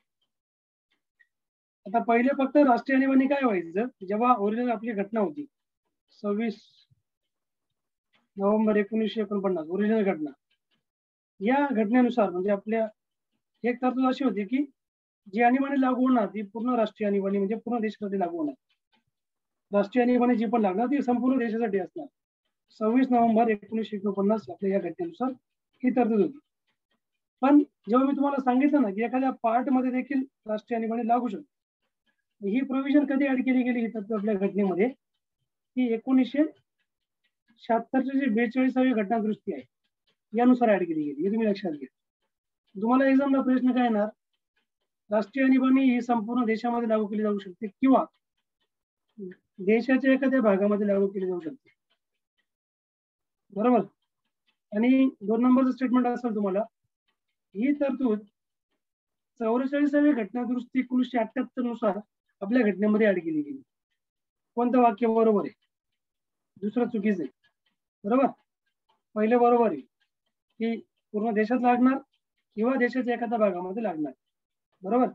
आता पहिले फक्त राष्ट्रीय आणीबाणी काय व्हायचं, जेव्हा ओरिजिनल आपली घटना होती सव्वीस नोव्हेंबर एकोणीसशे एकोणपन्नास ओरिजिनल घटना, या घटनेनुसार म्हणजे आपल्या एक तरतूद अशी होती की जी आणीबाणी लागू होणार ती पूर्ण राष्ट्रीय आणीबाणी म्हणजे पूर्ण देशासाठी लागू होणार. राष्ट्रीय आणीबाणी जी पण लागणार ती संपूर्ण देशासाठी असणार. सव्वीस नोव्हेंबर एकोणीसशे एकोणपन्नास आपल्या या घटनेनुसार ही तरतूद होती. पण जेव्हा मी तुम्हाला सांगितलं ना की एखाद्या पार्ट मध्ये देखील राष्ट्रीय आणीबाणी लागू शकते, ही प्रोव्हिजन कधी ऍड केली गेली ही तरतूद आपल्या घटनेमध्ये, ही एकोणीसशे शहात्तरची जी बेचाळीसावी घटना दुरुस्ती आहे यानुसार ऍड केली गेली. हे तुम्ही लक्षात घ्या. तुम्हाला एक्झामला प्रश्न काय येणार, राष्ट्रीय आणीबाणी ही संपूर्ण देशामध्ये लागू केली जाऊ शकते किंवा देशाच्या एखाद्या भागामध्ये लागू केली जाऊ शकते. बरोबर, आणि दोन नंबरचं स्टेटमेंट असेल तुम्हाला, ही तरतूद चौवेचाळीसावी घटना दुरुस्ती एकोणीसशे अठ्ठ्याहत्तर नुसार आपल्या घटनेमध्ये ऍड केली गेली. कोणतं वाक्य बरोबर आहे, दुसरं चुकीचं आहे? बरोबर, पहिले बरोबर आहे की पूर्ण देशात लागणार किंवा देशाच्या एखाद्या भागामध्ये लागणार. बरोबर,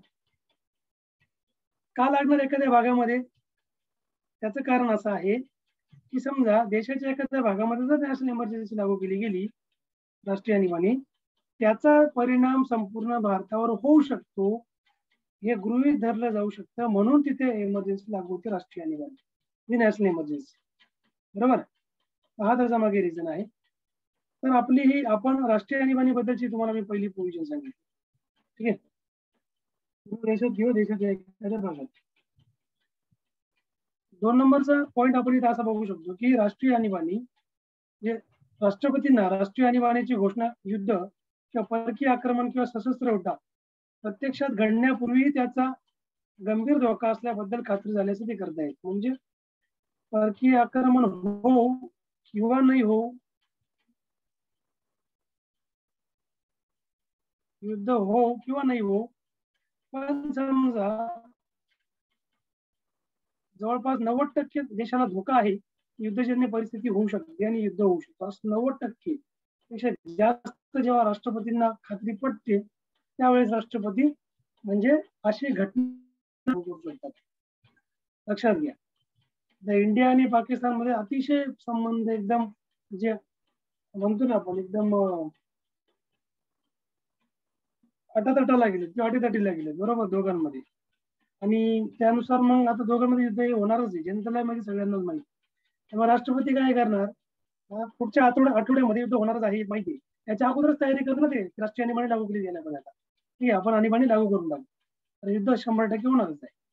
का लागणार एखाद्या भागामध्ये, त्याचं कारण असं आहे की समजा देशाच्या एखाद्या भागामध्ये जर नॅशनल इमर्जन्सी लागू केली गेली राष्ट्रीय आणीबाणी, त्याचा परिणाम संपूर्ण भारतावर होऊ शकतो हे गृहीत धरलं जाऊ शकतं, म्हणून तिथे इमर्जन्सी लागू होते राष्ट्रीय आणीबाणी, ही नॅशनल इमर्जन्सी. बरोबर, हा त्याचा मागे रिझन आहे. तर आपली ही आपण राष्ट्रीय आणीबाणी बद्दलची तुम्हाला मी पहिली प्रोव्हिजन सांगितली. ठीक आहे, देशात किंवा देशाच्या एखाद्या भागात. दोन नंबरचा पॉईंट आपण इथे असा बघू शकतो की राष्ट्रीय आणीबाणी जे राष्ट्रपतींना राष्ट्रीय आणीबाणीची घोषणा युद्ध किंवा परकीय आक्रमण किंवा सशस्त्र उठाव प्रत्यक्षात घडण्यापूर्वी त्याचा गंभीर धोका असल्याबद्दल खात्री झाल्याचं ते करता येत. म्हणजे परकीय आक्रमण हो किंवा नाही हो, युद्ध हो किंवा नाही हो, पण समजा जवळपास नव्वद टक्के देशाला धोका आहे, युद्धजन्य परिस्थिती होऊ शकते आणि युद्ध होऊ शकतं, असं नव्वद टक्के पेक्षा जास्त जेव्हा राष्ट्रपतींना खात्री पटते त्यावेळेस राष्ट्रपती म्हणजे अशी घटना करू शकतात. लक्षात घ्या, इंडिया आणि पाकिस्तान मध्ये अतिशय संबंध एकदम जे म्हणतो ना आपण एकदम अटातटाला गेले किंवा अटीतटीला गेले. बरोबर, दोघांमध्ये, आणि त्यानुसार मग आता दोघांमध्ये युद्ध हे होणारच आहे, जनतेला माहिती, सगळ्यांनाच माहिती. तेव्हा राष्ट्रपती काय करणार, पुढच्या आठवड्या आठवड्यामध्ये युद्ध होणारच आहे माहिती, त्याच्या अगोदरच तयारी करणार ते राष्ट्रीय आणीबाणी लागू केली जाणार. आता ठीक आहे, आपण आणीबाणी लागू करून टाकू तर युद्ध शंभर टक्के होणारच आहे.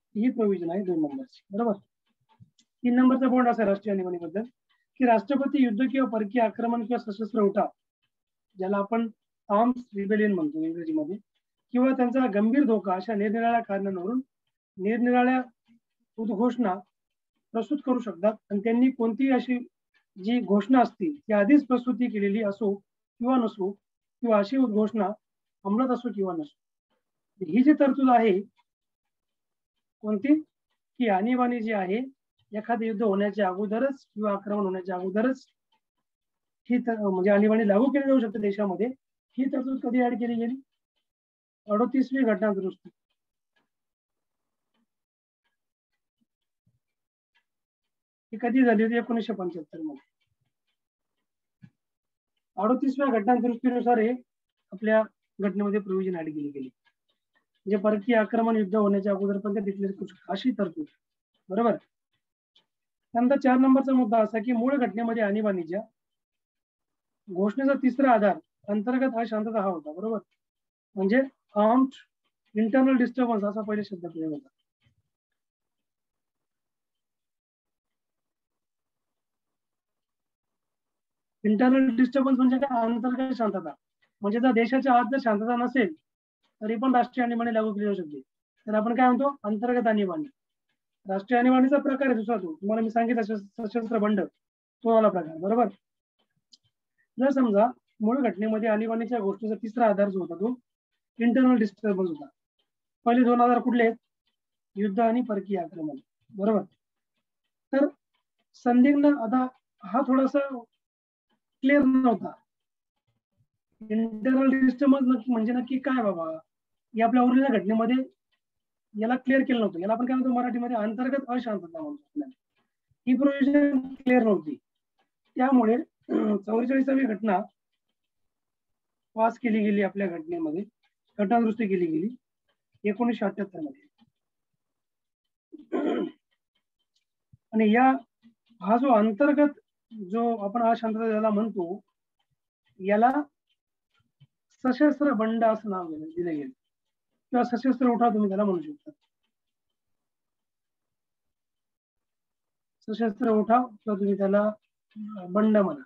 ही प्रोव्हिजन आहे दोन नंबरची. बरोबर. तीन नंबरचा पॉईंट असा आहे राष्ट्रीय आणीबाणीबद्दल की राष्ट्रपती युद्ध किंवा परकीय आक्रमण किंवा सशस्त्र उठाव, ज्याला आपण आर्म्स रिबेलियन म्हणतो इंग्रजीमध्ये, किंवा त्यांचा गंभीर धोका अशा निरनिराळ्या कारणांवरून निरनिराळ्या उद्घोषणा प्रस्तुत करू शकतात. आणि त्यांनी कोणतीही अशी जी घोषणा असते ती आधीच प्रस्तुती केलेली असो किंवा नसो, किंवा अशी उद्घोषणा अंमलात असो किंवा नसो, ही जी तरतूद आहे कोणती, की आणीबाणी जी आहे एखादं युद्ध होण्याच्या अगोदरच किंवा आक्रमण होण्याच्या अगोदरच ही म्हणजे आणीबाणी लागू केली जाऊ शकते देशामध्ये. ही तरतूद कधी ऍड केली गेली? अडोतीसवी घटना दुरुस्ती. ही कधी झाली होती? एकोणीसशे पंच्याहत्तर मध्ये. अडोतीसव्या घटना दुरुस्तीनुसार हे आपल्या घटनेमध्ये प्रोव्हिजन ऍड केली गेली. म्हणजे परकीय आक्रमण युद्ध होण्याच्या अगोदर पण ते डिक्लेअर करू शकतात अशी तरतूद. बरोबर. त्यानंतर चार नंबरचा मुद्दा असा की मूळ घटनेमध्ये आणीबाणीच्या घोषणेचा तिसरा आधार अंतर्गत अशांतता हा होता. बरोबर. म्हणजे आर्म्ड इंटरनल डिस्टर्बन्स असा पहिले शब्द प्रयोग होता. इंटरनल डिस्टर्बन्स म्हणजे काय? अंतर्गत शांतता. म्हणजे जर देशाच्या आत जर शांतता नसेल तरी पण राष्ट्रीय आणीबाणी लागू केली जाऊ शकते. तर आपण काय म्हणतो? अंतर्गत आणीबाणी. राष्ट्रीय आणीबाणीचा प्रकार आहे दुसरा तो तुम्हाला मी सांगितलं, सशस्त्र बंड, तो वाला प्रकार. बरोबर. जर समजा मूळ घटनेमध्ये आणीबाणीच्या गोष्टीचा तिसरा आधार जो होता तो इंटरनल डिस्टर्बन्स होता. पहिले दोन आधार कुठले आहेत? युद्ध आणि परकीय आक्रमण. बरोबर. तर संदिग्ध आता हा थोडासा क्लिअर नव्हता. इंटरनल डिस्टर्बन्स नक्की म्हणजे नक्की काय बाबा, हे आपल्या ओरिजिनल घटनेमध्ये याला क्लिअर केलं नव्हतं. याला आपण काय म्हणतो मराठीमध्ये? अंतर्गत अशांतता म्हणतो. ही प्रोव्हिजन क्लिअर नव्हती. त्यामुळे चौवेचाळीसावी घटना पास केली गेली आपल्या घटनेमध्ये, घटना दुरुस्ती केली गेली एकोणीसशे अठ्ठ्याहत्तर मध्ये. आणि या हा जो अंतर्गत जो आपण अशांतता ज्याला म्हणतो याला सशस्त्र बंड असं नाव दिलं गेलं किंवा सशस्त्र उठाव तुम्ही त्याला म्हणू शकता. सशस्त्र उठाव किंवा तुम्ही त्याला बंड म्हणा.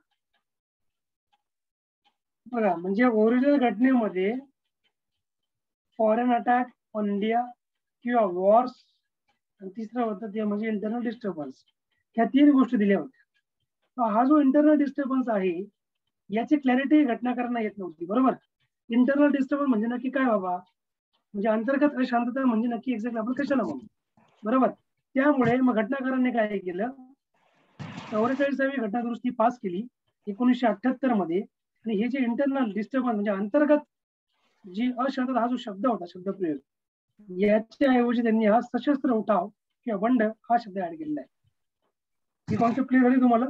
बघा म्हणजे ओरिजिनल घटनेमध्ये फॉरेन अटॅक ऑन इंडिया किंवा वॉर्स, आणि तिसरं होतं ते म्हणजे इंटरनल डिस्टर्बन्स, ह्या तीन गोष्टी दिल्या होत्या. हा जो इंटरनल डिस्टर्बन्स आहे याची क्लॅरिटी घटनाकारांना येत नव्हती. बरोबर. इंटरनल डिस्टर्बन्स म्हणजे नक्की काय बाबा, म्हणजे अंतर्गत अशांतता म्हणजे नक्की एक्झॅक्ट आपण कशाला म्हणतो. बरोबर. त्यामुळे मग घटनाकारांनी काय केलं, चौवेचाळीसावी घटना दुरुस्ती पास केली एकोणीसशे अठ्ठ्याहत्तर मध्ये. आणि हे जे इंटरनल डिस्टर्बन्स म्हणजे अंतर्गत जी अशांतता हा जो शब्द होता, शब्दप्रयोग, याच्या ऐवजी त्यांनी हा सशस्त्र उठाव किंवा बंड हा शब्द ऍड केलेला आहे. ही कॉन्सेप्ट क्लिअर झाली तुम्हाला?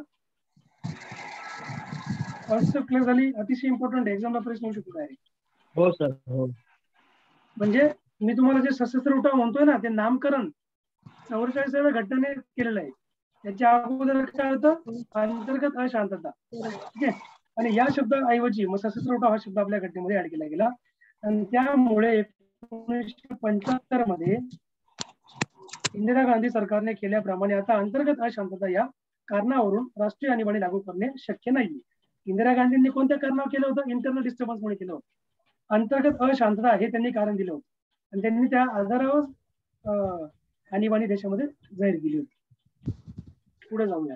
कॉन्सेप्ट क्लिअर झाली? अतिशय इम्पॉर्टंट आहे, एक्झामला प्रश्न येऊ शकतो डायरेक्ट. हो सर. हो. म्हणजे मी तुम्हाला जे सशस्त्र उठाव म्हणतोय ना, ते नामकरण चौवेचाळीसाव्या घटनेने केलेलं आहे. त्याच्या अगोदर काय होतं? अंतर्गत अशांतता. ठीक आहे. आणि या शब्दाऐवजी मग सशस्त्र उठाव हा शब्द आपल्या घटनेमध्ये ऍड केला गेला. आणि त्यामुळे एकोणीसशे पंच्याहत्तर मध्ये इंदिरा गांधी सरकारने केल्याप्रमाणे आता अंतर्गत अशांतता या कारणावरून राष्ट्रीय आणीबाणी लागू करणे शक्य नाही. इंदिरा गांधींनी कोणत्या कारणावर केलं होतं? इंटरनल डिस्टर्बन्स मुळे केलं होतं. अंतर्गत अशांतता हे त्यांनी कारण दिलं होतं आणि त्यांनी त्या आधारावर आणीबाणी देशामध्ये जाहीर केली होती. पुढे जाऊया.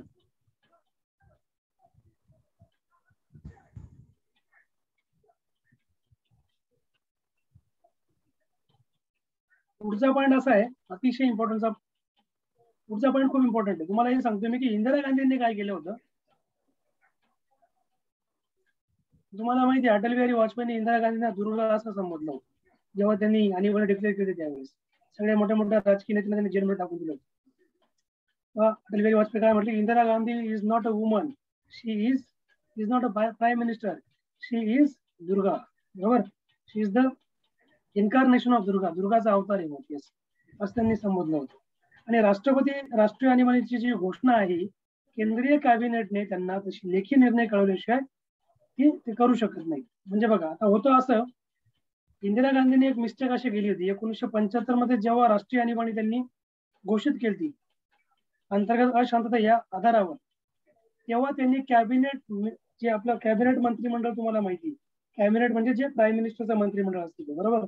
पुढचा पॉईंट असा आहे, अतिशय इम्पॉर्टंटचा पुढचा पॉईंट खूप इम्पॉर्टंट आहे. तुम्हाला हे सांगतो मी की इंदिरा गांधींनी काय केलं होतं. तुम्हाला माहिती आहे अटल बिहारी वाजपेयींनी इंदिरा गांधींना दुर्गा असं संबोधलं होतं जेव्हा त्यांनी आणीबाणी डिक्लेअर केली त्यावेळेस. सगळ्या मोठ्या मोठ्या राजकीय नेत्यांना त्यांनी जेलमध्ये टाकून दिलं होतं. अटल बिहारी वाजपेयी काय म्हटले, Indira Gandhi is not a woman, she is is not a prime minister, she is Durga. बरोबर. She is the incarnation of Durga, दुर्गाचा अवतार आहे मोठी असं त्यांनी संबोधलं होतं. आणि राष्ट्रपती राष्ट्रीय आणीबाणीची जी घोषणा आहे केंद्रीय कॅबिनेटने त्यांना तशी लेखी निर्णय कळवल्याशिवाय ती ते करू शकत नाही. म्हणजे बघा आता होतं असं, इंदिरा गांधींनी एक मिस्टेक अशी केली होती एकोणीसशे पंच्याहत्तर मध्ये जेव्हा राष्ट्रीय आणीबाणी त्यांनी घोषित केली अंतर्गत अशांतता या आधारावर, तेव्हा त्यांनी कॅबिनेट, जे आपलं कॅबिनेट मंत्रिमंडळ तुम्हाला माहिती, कॅबिनेट म्हणजे जे प्राईम मिनिस्टरचं मंत्रिमंडळ असते, बरोबर.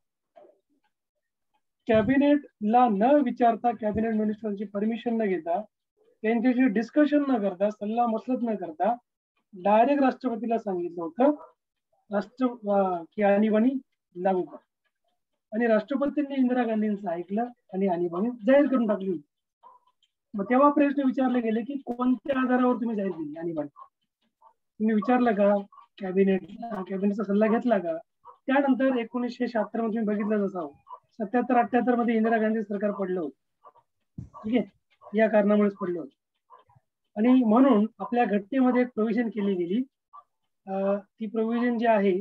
कॅबिनेटला न विचारता, कॅबिनेट मिनिस्टरची परमिशन न घेता, त्यांच्याशी डिस्कशन न करता, सल्ला मसलत न करता डायरेक्ट राष्ट्रपतीला सांगितलं होतं राष्ट्र की आणीबाणी लागू कर. आणि राष्ट्रपतींनी इंदिरा गांधींचं ऐकलं आणि आणीबाणी जाहीर करून टाकली होती. मग तेव्हा प्रश्न विचारले गेले की कोणत्या आधारावर तुम्ही जाहीर केली आणीबाणी? तुम्ही विचारलं का कॅबिनेट, कॅबिनेटचा सल्ला घेतला का? त्यानंतर एकोणीसशे शहात्तर मध्ये तुम्ही बघितलं जसं सत्याहत्तर अठ्याहत्तर मध्ये इंदिरा गांधी सरकार पडलं होतं, ठीक आहे, या कारणामुळेच पडलं होतं. आणि म्हणून आपल्या घटनेमध्ये एक प्रोव्हिजन केली गेली, ती प्रोव्हिजन जी आहे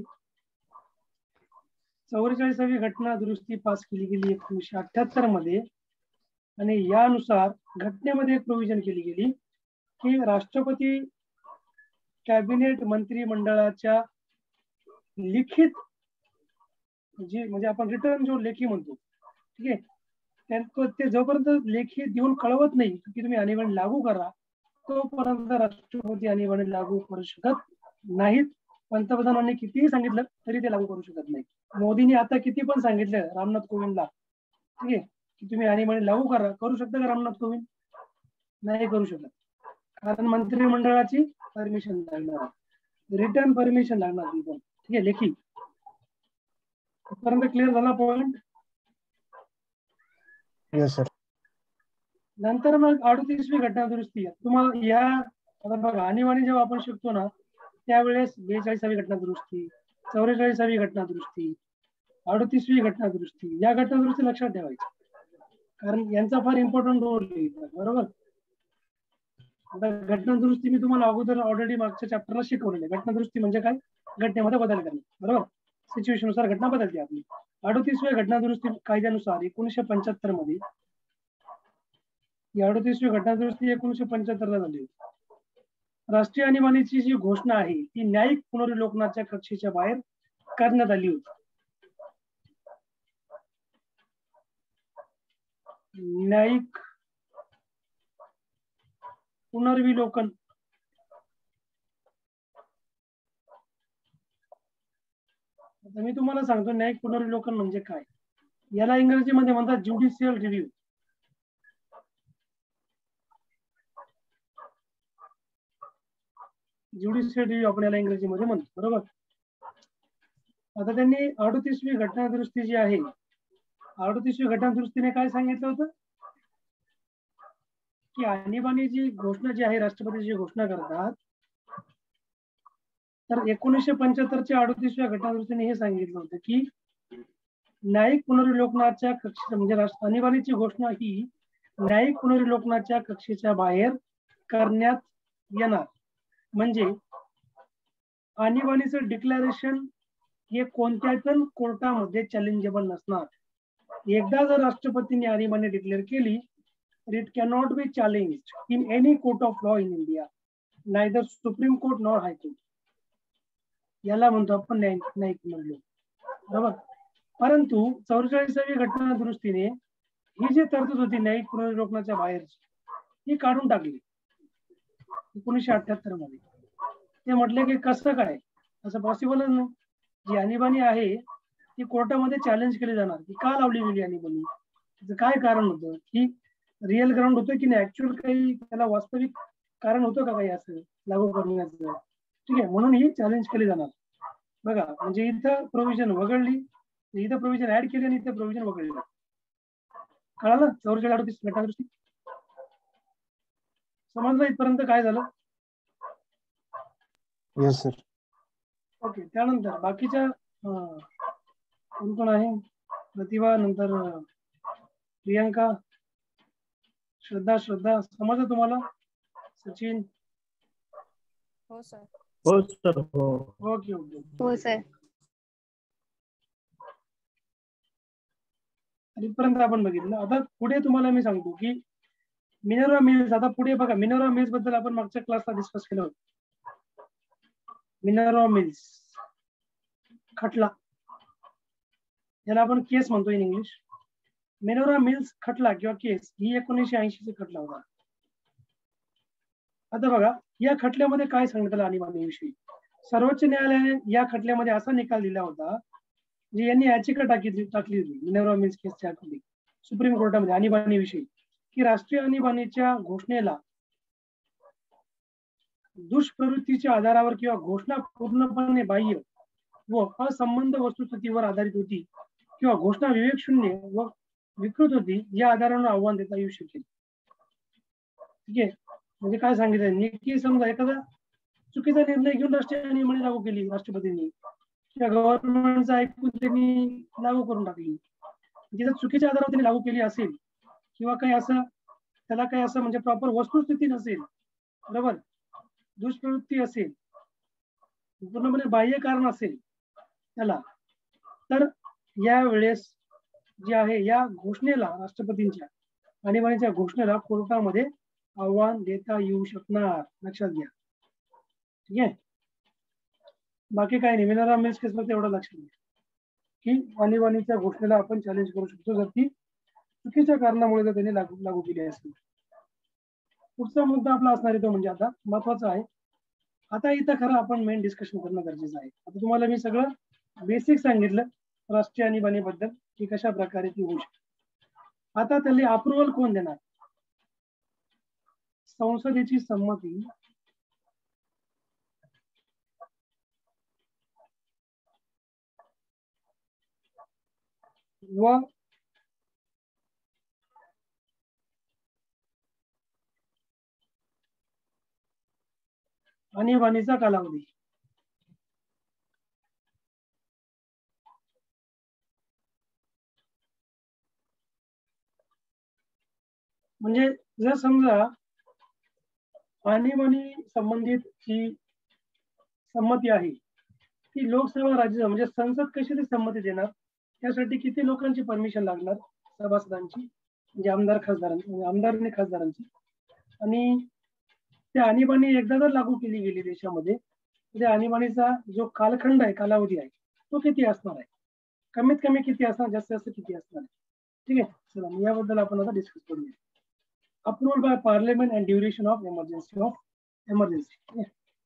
चौवेचाळीसावी घटना दुरुस्ती पास केली गेली एकोणीसशे अठ्याहत्तर मध्ये. आणि यानुसार घटनेमध्ये एक प्रोव्हिजन केली गेली की राष्ट्रपती कॅबिनेट मंत्रिमंडळाच्या लिखित, जे म्हणजे आपण रिटर्न जो लेखी म्हणतो, ठीक आहे, त्यांचं ते जोपर्यंत लेखी देऊन कळवत नाही की तुम्ही आणीबाणी लागू करा, तोपर्यंत राष्ट्रपती आणीबाणी लागू करू शकत नाहीत. पंतप्रधानांनी कितीही सांगितलं तरी ते लागू करू शकत नाही. मोदींनी आता किती पण सांगितलं रामनाथ कोविंदला, ठीक आहे, की तुम्ही आणीबाणी लागू करा, करू शकता का रामनाथ कोविंद? नाही करू शकत, कारण मंत्रिमंडळाची परमिशन लागणार, रिटर्न परमिशन लागणार ती पण, ठीक आहे, लेखी. पर्यंत क्लिअर झाला पॉइंट? Yes sir. नंतर मग अडतीसवी घटना दुरुस्ती. तुम्हाला या बघा, आणीबाणी जेव्हा आपण शिकतो ना त्यावेळेस बेचाळीसावी घटना दुरुस्ती, चौवेचाळीसावी घटना दुरुस्ती, अडतीसवी घटना दुरुस्ती, या घटना दुरुस्ती लक्षात ठेवायची, कारण यांचा फार इम्पॉर्टंट रोल आहे, बरोबर. आता घटना दुरुस्ती मी तुम्हाला अगोदर ऑलरेडी मागच्या चॅप्टरला शिकवलेले. घटना दुरुस्ती म्हणजे काय? घटनेमध्ये बदल करणे, बरोबर. सिच्युएशन नुसार घटना बदलते आपली. अडतीसव्या घटना दुरुस्ती कायद्यानुसार एकोणीसशे पंच्याहत्तर मध्ये, ही अडतीसवी घटना दुरुस्ती एकोणीसशे पंच्याहत्तर ला झाली. राष्ट्रीय आणीबाणीची जी घोषणा आहे ती न्यायिक पुनर्विलोकनाच्या कक्षेच्या बाहेर करण्यात आली होती. न्यायिक पुनर्विलोकन आता मी तुम्हाला सांगतो न्यायिक पुनर्विलोकन म्हणजे काय. याला इंग्रजीमध्ये म्हणतात ज्युडिशियल रिव्ह्यू. ज्युडिशियल रिव्ह्यू आपण याला इंग्रजीमध्ये म्हणतो, बरोबर. आता त्यांनी अडतीसवी घटना दुरुस्ती जी आहे, अडतीसवी घटना दुरुस्तीने काय सांगितलं होतं की आणीबाणीची घोषणा जी आहे, राष्ट्रपतीची घोषणा करतात, तर एकोणीसशे पंच्याहत्तरच्या अडतीसव्या घटना दुरुस्तीने हे सांगितलं होतं की न्यायिक पुनर्विलोकनाच्या कक्षे म्हणजे आणीबाणीची घोषणा ही न्यायिक पुनर्विलोकनाच्या कक्षेच्या बाहेर करण्यात येणार. म्हणजे आणीबाणीचं डिक्लेरेशन हे कोणत्या पण कोर्टामध्ये चॅलेंजेबल नसणार. एकदा जर राष्ट्रपतींनी आणीबाणी डिक्लेअर केली तर it cannot be challenged in any court of law in India, neither supreme court nor high court. याला म्हणतो आपण न्यायिक न्यायिक पुनर्विलोकन, बरोबर. परंतु चौवेचाळीसावी घटना दुरुस्तीने ही जी तरतूद होती न्यायिक पुनर्विलोकनाच्या बाहेरची, ही काढून टाकली एकोणीसशे अठ्याहत्तर मध्ये. ते म्हटले की कसं काय, असं पॉसिबलच नाही. जी आणीबाणी आहे ती कोर्टामध्ये चॅलेंज केली जाणार की का लावली गेली आणीबाणी, त्याचं काय कारण होतं, की रिअल ग्राउंड होतं की नाही, ऍक्च्युअल काही त्याला वास्तविक कारण होतं का काही असं लागू करण्याचं, ठीक आहे, म्हणून ही चॅलेंज केली जाणार. बघा, म्हणजे इथं प्रोव्हिजन वगळली, इथं प्रोव्हिजन ऍड केली आणि इथं प्रोव्हिजन वगळली. कळालं? चौवेचाळीस अडतीस घटना दुरुस्ती समजलं इथपर्यंत काय झालं? Yes sir. ओके. त्यानंतर बाकीच्या कोण कोण आहे? प्रतिभा, नंतर प्रियंका, श्रद्धा. श्रद्धा समजलं तुम्हाला? सचिन? हो सर. हो सर. हो. ओके ओके हो सर. इथपर्यंत आपण बघितलं. आता पुढे तुम्हाला मी सांगतो की मिनर्वा मिल्स. आता पुढे बघा, मिनर्वा मिल्स बद्दल आपण मागच्या क्लासला डिस्कस केलं होतं. मिनर्वा मिल्स खटला, याला आपण केस म्हणतो इन इंग्लिश. मेनोरा मिल्स खटला किंवा केस ही एकोणीसशे ऐंशी चा खटला होता. आता बघा या खटल्यामध्ये काय सांगण्यात आलं आणीबाणीविषयी. सर्वोच्च न्यायालयाने या खटल्यामध्ये असा निकाल दिला होता, जी यांनी याचिका टाकली टाकली होती मेनोरा मिल्स केसच्या खाली सुप्रीम कोर्टामध्ये आणीबाणीविषयी, की राष्ट्रीय आणीबाणीच्या घोषणेला दुष्प्रवृत्तीच्या आधारावर किंवा घोषणा पूर्णपणे बाह्य व असंबंध वस्तुस्थितीवर आधारित होती किंवा घोषणा विवेकशून्य व विकृत होती, या आधारावर आव्हान देता येऊ शकेल. ठीक आहे, म्हणजे काय सांगितलं की समजा एखादा चुकीचा निर्णय घेऊन राष्ट्रीय आणीबाणी लागू केली राष्ट्रपतींनी किंवा गव्हर्नमेंटचा ऐकून त्यांनी लागू करून टाकली, तिथं चुकीच्या आधारावर त्यांनी लागू केली असेल किंवा काही असं त्याला काही असं म्हणजे प्रॉपर वस्तुस्थिती नसेल, बरोबर, दुष्प्रवृत्ती असेल, पूर्णपणे बाह्य कारण असेल त्याला, तर या वेळेस जे आहे या घोषणेला राष्ट्रपतींच्या आणीबाणीच्या घोषणेला कोर्टामध्ये आव्हान देता येऊ शकणार, लक्षात घ्या. ठीक आहे, बाकी काही नाही. मेनोरा मिल्स केस मध्ये एवढं लक्षात घ्या की आणीबाणीच्या घोषणेला आपण चॅलेंज करू शकतो जर ती चुकीच्या कारणामुळे जर त्यांनी लागू लागू केली असेल. पुढचा मुद्दा आपला असणार आहे तो म्हणजे आता महत्वाचा आहे. आता इथं खरं आपण मेन डिस्कशन करणं गरजेचं आहे. आता तुम्हाला मी सगळं बेसिक सांगितलं राष्ट्रीय आणीबाणीबद्दल की कशा प्रकारे ती होऊ शकते. आता त्याला अप्रुव्हल कोण देणार? संसदेची संमती व आणीबाणीचा कालावधी. म्हणजे जर समजा आणीबाणी संबंधित जी संमती आहे ती लोकसभा राज्यसभा म्हणजे संसद कशी ती संमती देणार, त्यासाठी किती लोकांची परमिशन लागणार सभासदांची, म्हणजे आमदार खासदारांची, आमदार आणि खासदारांची, आणि त्या आणीबाणी एकदा जर लागू केली गेली देशामध्ये त्या आणीबाणीचा जो कालखंड आहे कालावधी आहे तो किती असणार आहे, कमीत कमी किती असणार, जास्त जास्त किती असणार आहे. ठीक आहे, चला याबद्दल आपण आता डिस्कस करूया. Approval by parliament and duration of emergency of emergency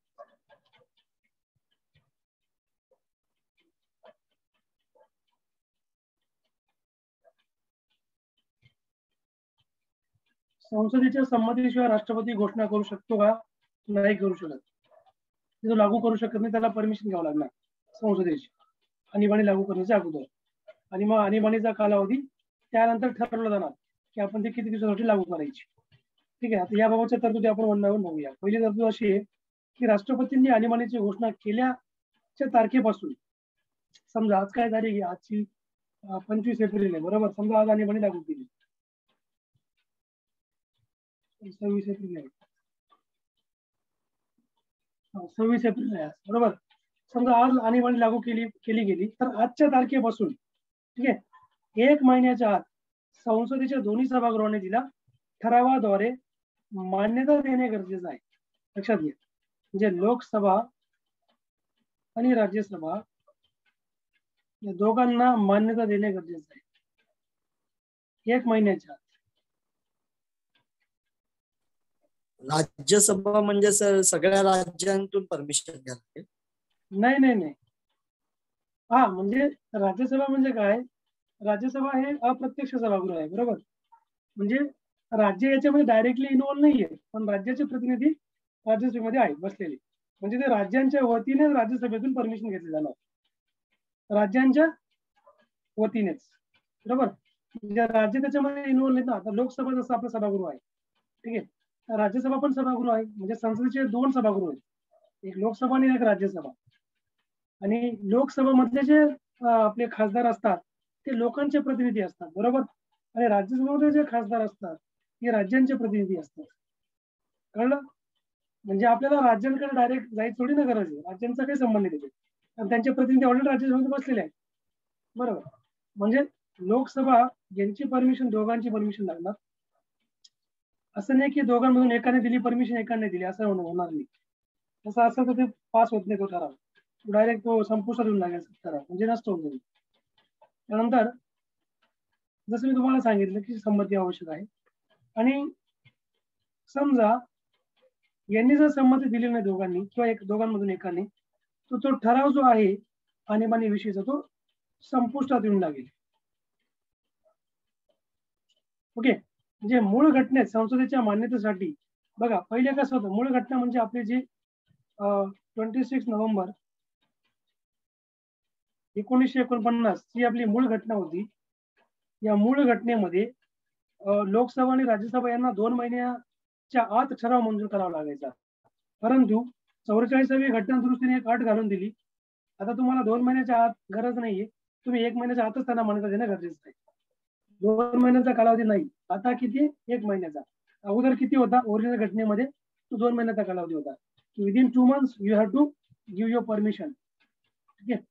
संसदेच्या संमतीशिवाय राष्ट्रपती घोषणा करू शकतो का? नाही करू शकत. जो लागू करू शकत नाही त्याला परमिशन घ्यावं लागणार संसदेची आणीबाणी लागू करण्याच्या अगोदर, आणि मग आणीबाणीचा कालावधी त्यानंतर ठरवलं जाणार की आपण ते किती दिवसासाठी लागू करायची. ठीक आहे, आता याबाबतच्या तरतुदी आपण वन बाय वन बघूया. पहिली तरतूद अशी आहे की राष्ट्रपतींनी आणीबाणीची घोषणा केल्याच्या तारखेपासून, समजा आज काय तारीख आहे, आजची पंचवीस एप्रिल आहे, बरोबर, समजा आज आणीबाणी लागू केली सव्वीस एप्रिल आहे, सव्वीस एप्रिल आहे बरोबर, समजा आज आणीबाणी लागू केली केली गेली तर आजच्या तारखेपासून, ठीक आहे, एक महिन्याच्या आत संसदेच्या दोन्ही सभागृहाने तिला ठरावाद्वारे मान्यता देणे गरजेचं आहे. लक्षात घ्या, म्हणजे लोकसभा आणि राज्यसभा या दोघांना मान्यता देणे गरजेचं आहे एक महिन्याच्या आत. राज्यसभा म्हणजे सर सगळ्या राज्यांतून परमिशन घ्यायला? नाही नाही नाही, हा म्हणजे राज्यसभा म्हणजे काय, राज्यसभा हे अप्रत्यक्ष सभागृह आहे, बरोबर, म्हणजे राज्य याच्यामध्ये डायरेक्टली इन्व्हॉल्व नाहीये, पण राज्याचे प्रतिनिधी राज्यसभेमध्ये आहेत बसलेले, म्हणजे ते राज्यांच्या वतीने राज्यसभेतून परमिशन घेतले जाणार, राज्यांच्या वतीनेच, बरोबर, म्हणजे राज्य त्याच्यामध्ये इन्व्हॉल्व नाही ना. आता लोकसभा जसं आपलं सभागृह आहे, ठीक आहे, राज्यसभा पण सभागृह आहे, म्हणजे संसदेचे दोन सभागृह आहेत, एक लोकसभा आणि एक राज्यसभा. आणि लोकसभा मधले जे आपले खासदार असतात ते लोकांचे प्रतिनिधी असतात, बरोबर, आणि राज्यसभेमध्ये जे खासदार असतात ते राज्यांचे प्रतिनिधी असतात. कळलं? म्हणजे आपल्याला राज्यांकडे डायरेक्ट जायची थोडी ना गरज आहे, राज्यांचा काही संबंध नाही, कारण त्यांचे प्रतिनिधी ऑलरेडी राज्यसभेमध्ये बसलेले आहेत, बरोबर. म्हणजे लोकसभा यांची परमिशन दोघांची परमिशन लागणार, असं नाही की दोघांमधून एकाने दिली परमिशन एकाने दिली असं होणार नाही. तसं असं तर ते पास होत नाही तो ठराव, डायरेक्ट तो संपुष्टात येऊन लागेल ठराव, म्हणजे नसतो. त्यानंतर जसं मी तुम्हाला सांगितलं की संमती आवश्यक आहे, आणि समजा यांनी जर संमती दिली नाही दोघांनी किंवा एक दोघांमधून एकाने, तर तो ठराव जो आहे आणीबाणी विषयीचा तो संपुष्टात येऊन लागेल. ओके, म्हणजे मूळ घटनेत संसदेच्या मान्यतेसाठी बघा पहिले कसं होतं, मूळ घटना म्हणजे आपली जी ट्वेंटी सिक्स नोव्हेंबर एकोणीसशे एकोणपन्नास ही आपली मूळ घटना होती. या मूळ घटनेमध्ये लोकसभा आणि राज्यसभा यांना दोन महिन्याच्या आत ठराव मंजूर करावा लागायचा, परंतु चौवेचाळीसावी घटना दुरुस्तीने एक अट घालून दिली. आता तुम्हाला दोन महिन्याच्या आत गरज नाहीये, तुम्ही एक महिन्याच्या आतच त्यांना मान्यता देणं गरजेचं आहे. दोन महिन्याचा कालावधी नाही, आता किती, एक महिन्याचा. अगोदर किती होता ओरिजिनल घटनेमध्ये, तो दोन महिन्याचा कालावधी होता. Within two months you have to give your permission. ठीक आहे.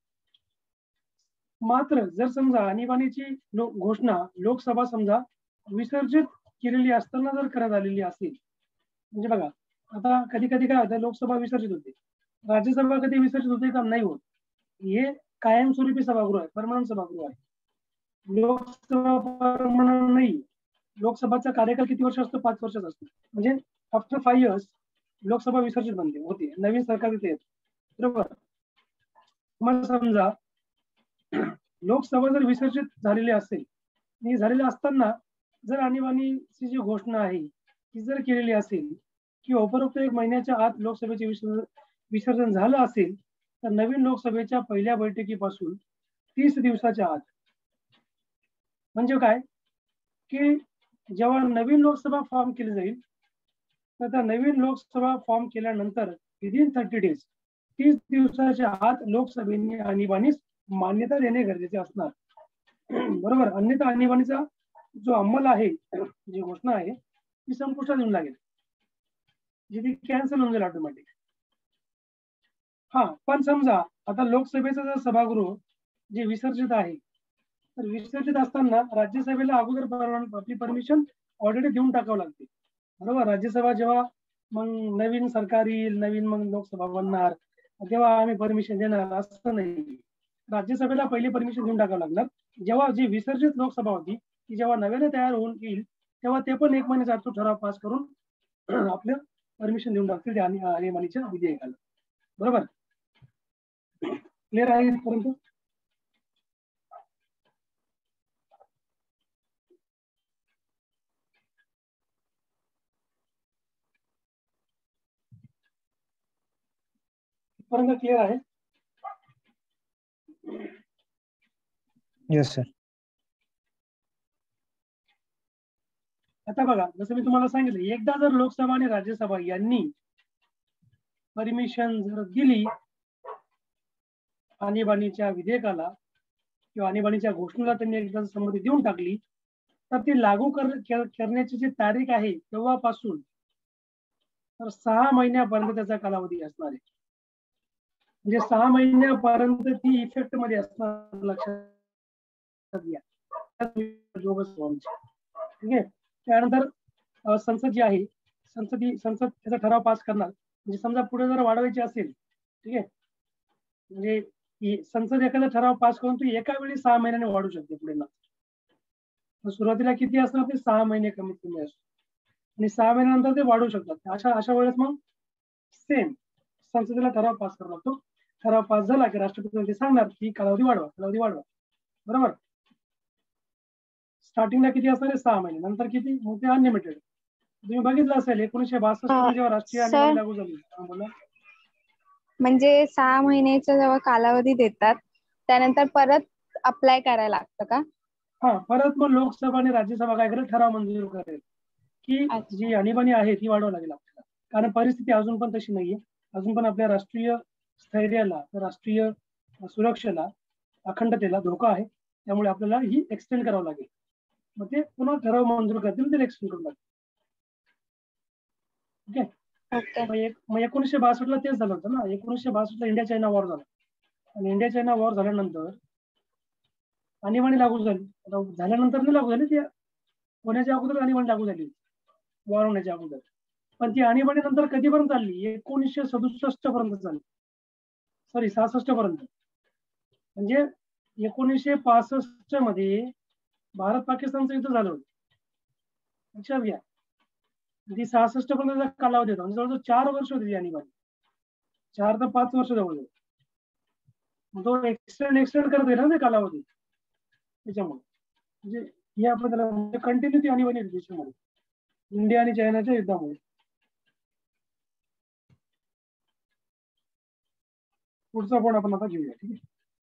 मात्र जर समजा आणीबाणीची घोषणा लोकसभा समजा विसर्जित केलेली असताना जर करण्यात आलेली असेल, म्हणजे बघा आता कधी कधी काय होतं, लोकसभा विसर्जित होते, राज्यसभा कधी विसर्जित होते का, नाही होत. हे कायमस्वरूपी सभागृह आहे, परमनंट सभागृह आहे. लोकसभा परमनंट नाही. लोकसभाचा कार्यकाल किती वर्ष असतो, पाच वर्षाचा असतो. म्हणजे आफ्टर फाईव्ह इयर्स लोकसभा विसर्जित बनते होते, नवीन सरकार तिथे येत. बरोबर. मग समजा लोकसभा जर विसर्जित झालेली असेल, आणि झालेली असताना जर आणीबाणीची जी घोषणा आहे ती जर केलेली असेल किंवा उपरोक्त एक महिन्याच्या आत लोकसभेचे विसर्जन झालं असेल, तर नवीन लोकसभेच्या पहिल्या बैठकीपासून तीस दिवसाच्या आत, म्हणजे काय की जेव्हा नवीन लोकसभा फॉर्म केली जाईल, तर त्या नवीन लोकसभा फॉर्म केल्यानंतर विदिन थर्टी डेज तीस दिवसाच्या आत लोकसभेने आणीबाणीस मान्यता देणे गरजेचे असणार. बरोबर. अन्यथा आणीबाणीचा जो अंमल आहे, जी घोषणा आहे ती संपुष्टात येऊन लागेल, जी ती कॅन्सल होऊन जाईल ऑटोमॅटिक. हा, पण समजा आता लोकसभेचं जर सभागृह जे विसर्जित आहे, तर विसर्जित असताना राज्यसभेला अगोदर आपली परमिशन ऑलरेडी देऊन टाकावं लागते. बरोबर. राज्यसभा जेव्हा मग नवीन सरकार येईल, नवीन मग लोकसभा बनणार, तेव्हा आम्ही परमिशन देणार असं नाही. राज्यसभेला पहिली परमिशन देऊन टाकावं लागणार. जेव्हा जी विसर्जित लोकसभा होती ती जेव्हा नव्याने तयार होऊन येईल, तेव्हा ते पण एक महिन्याचा तो ठराव पास करून आपलं परमिशन देऊन टाकतील त्या आणीबाणीच्या विधेयकाला. बरोबर. क्लिअर आहे परंतु पर्यंत क्लिअर आहे? Yes sir. आता बघा, जसं मी तुम्हाला सांगितलं, एकदा जर लोकसभा आणि राज्यसभा यांनी परमिशन जर दिली आणीबाणीच्या विधेयकाला किंवा आणीबाणीच्या घोषणेला त्यांनी एकदा संमती देऊन टाकली, तर ती लागू करण्याची जी तारीख आहे तेव्हापासून तर सहा महिन्यापर्यंत त्याचा कालावधी असणार आहे. म्हणजे सहा महिन्यापर्यंत ती इफेक्ट मध्ये असणार, लक्षात घ्या. ठीक आहे. त्यानंतर संसद जी आहे, संसदी संसद त्याचा ठराव पास करणार. म्हणजे समजा पुढे जर वाढवायची असेल, ठीक आहे, म्हणजे संसद एखादा ठराव पास करून ती एका वेळी सहा महिन्याने वाढू शकते पुढे ना. सुरुवातीला किती असणार ते सहा महिने कमीत कमी असतो, आणि सहा महिन्यानंतर ते वाढू शकतात. अशा अशा वेळेस मग सेम संसदेला ठराव पास करावा लागतो. ठराव पास झाला की राष्ट्रपती सांगणार की कालावधी वाढवा, कालावधी वाढवा. बरोबर. स्टार्टिंगला किती असणार आहे, सहा महिने. नंतर किती, मग ते अनलिमिटेड. तुम्ही बघितलं असेल एकोणीसशे बासष्ट मध्ये जेव्हा राष्ट्रीय आणीबाणी लागू झाली, बोला. म्हणजे सहा महिन्याचा जेव्हा कालावधी देतात त्यानंतर परत अप्लाय करायला लागतं का? हा, परत मग लोकसभा आणि राज्यसभा काय करेल, ठराव मंजूर करेल की जी आणीबाणी आहे ती वाढवावी लागेल आपल्याला. कारण परिस्थिती अजून पण तशी नाहीये. अजून पण आपल्या राष्ट्रीय स्थैर्याला, राष्ट्रीय सुरक्षेला, अखंडतेला धोका आहे. त्यामुळे आपल्याला ही एक्सटेंड करावं लागेल. मग ते पुन्हा ठराव मंजूर करतील, ते एक्सटेंड करू लागेल. ओके. मग एकोणीसशे बासष्ट ला तेच झालं होतं ना. एकोणीसशे बासष्ट ला इंडिया चायना वॉर झाला, आणि इंडिया चायना वॉर झाल्यानंतर आणीबाणी लागू झाली. झाल्यानंतर नाही लागू झाली, ती होण्याच्या अगोदर आणीबाणी लागू झाली, वॉर होण्याच्या अगोदर. पण ती आणीबाणी नंतर कधीपर्यंत चालली, एकोणीसशे सदुसष्ट पर्यंत चालली, सॉरी सहासष्ट पर्यंत. म्हणजे एकोणीसशे पासष्ट मध्ये भारत पाकिस्तानचं युद्ध झालं होतं, लक्षात घ्या. ती सहासष्ट पर्यंत कालावधी होता, म्हणजे जवळजवळ चार वर्ष होती ती आणीबाणी, चार ते पाच वर्ष जवळ. तो एक्सटेंड एक्सटेंड करत गेला ना कालावधी, त्याच्यामुळे म्हणजे या बद्दल कंटिन्यू ती आणीबाणी देशामध्ये इंडिया आणि चायनाच्या युद्धामुळे. पुढचा पॉईंट आपण आता घेऊया, ठीक आहे.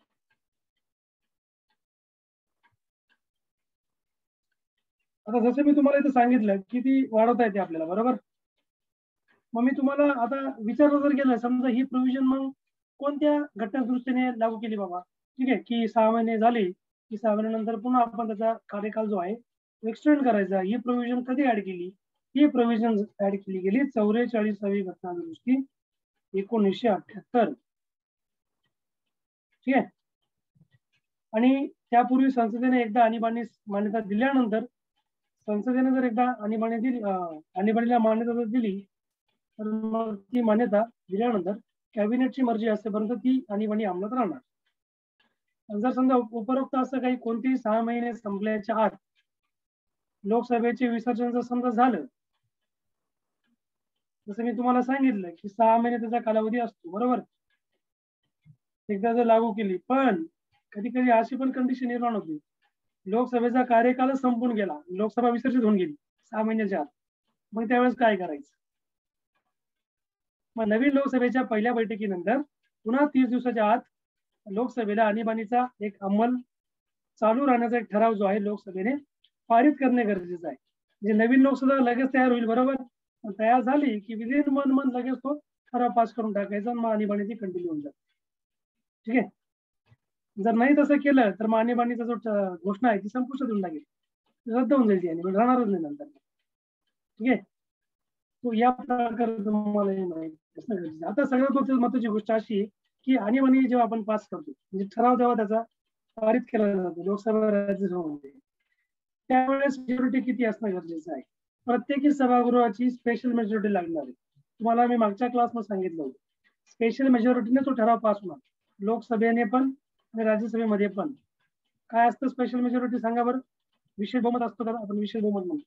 आता जसं मी तुम्हाला इथं सांगितलं की ती वाढवता येते आपल्याला, बरोबर. मग मी तुम्हाला आता विचारलं जर गेलं, समजा ही प्रोव्हिजन मग कोणत्या घटना दृष्टीने लागू केली बाबा, ठीक आहे, की सहा महिने झाले की सहा महिन्यानंतर पुन्हा आपण त्याचा कार्यकाल जो आहे एक्सटेंड करायचा. ही प्रोव्हिजन कधी ऍड केली? ही प्रोव्हिजन ऍड केली गेली चौवेचाळीसावी घटना दुरुस्ती एकोणीसशे अठ्याहत्तर, ठीक आहे. आणि त्यापूर्वी संसदेने एकदा आणीबाणी मान्यता दिल्यानंतर, संसदेने जर एकदा आणीबाणी दिली आणीबाणीला मान्यता जर दिली तर मग ती मान्यता दिल्यानंतर कॅबिनेटची मर्जी असेपर्यंत ती आणीबाणी अंमलात राहणार. जर समजा उपरोक्त असं काही कोणतेही सहा महिने संपल्याच्या आत लोकसभेचे विसर्जन जर समजा झालं, जसं मी तुम्हाला सांगितलं की सहा महिने त्याचा कालावधी असतो, बरोबर, एकदा जर लागू केली. पण कधी कधी अशी पण कंडिशन निर्माण होती, लोकसभेचा कार्यकालच संपून गेला, लोकसभा विसर्जित होऊन गेली सहा महिन्याच्या आत, मग त्यावेळेस काय करायचं? मग नवीन लोकसभेच्या पहिल्या बैठकीनंतर पुन्हा तीस दिवसाच्या आत लोकसभेला आणीबाणीचा एक अंमल चालू राहण्याचा एक ठराव जो आहे लोकसभेने पारित करणे गरजेचं आहे. म्हणजे नवीन लोकसभा लगेच तयार होईल, बरोबर, तयार झाली की विदिन वन मंथ लगेच तो ठराव पास करून टाकायचा, मग आणीबाणी ती कंटिन्यू होऊन जाते, ठीक आहे. जर नाही तसं केलं तर मग आणीबाणीचा जो घोषणा आहे ती संपुष्टात येऊन लागेल, रद्द होऊन जाईल ती आणीबाणी, राहणारच नाही नंतर, ठीक आहे. तो या प्रकारे तुम्हाला माहिती असणं गरजेचं. आता सगळ्यात महत्वाची गोष्ट अशी आहे की आणीबाणी जेव्हा आपण पास करतो, म्हणजे ठराव जेव्हा त्याचा पारित केला जातो लोकसभा राज्यसभामध्ये, त्यावेळेस मेजॉरिटी किती असणं गरजेचं आहे? प्रत्येकी सभागृहाची स्पेशल मेजॉरिटी लागणार आहे. तुम्हाला मी मागच्या क्लासमध्ये सांगितलं होतं, स्पेशल मेजॉरिटीने तो ठराव पास होणार, लोकसभेने पण आणि राज्यसभेमध्ये पण. काय असतं स्पेशल मेजॉरिटी सांगा बरं? विशेष बहुमत असतो का? आपण विशेष बहुमत म्हणतो.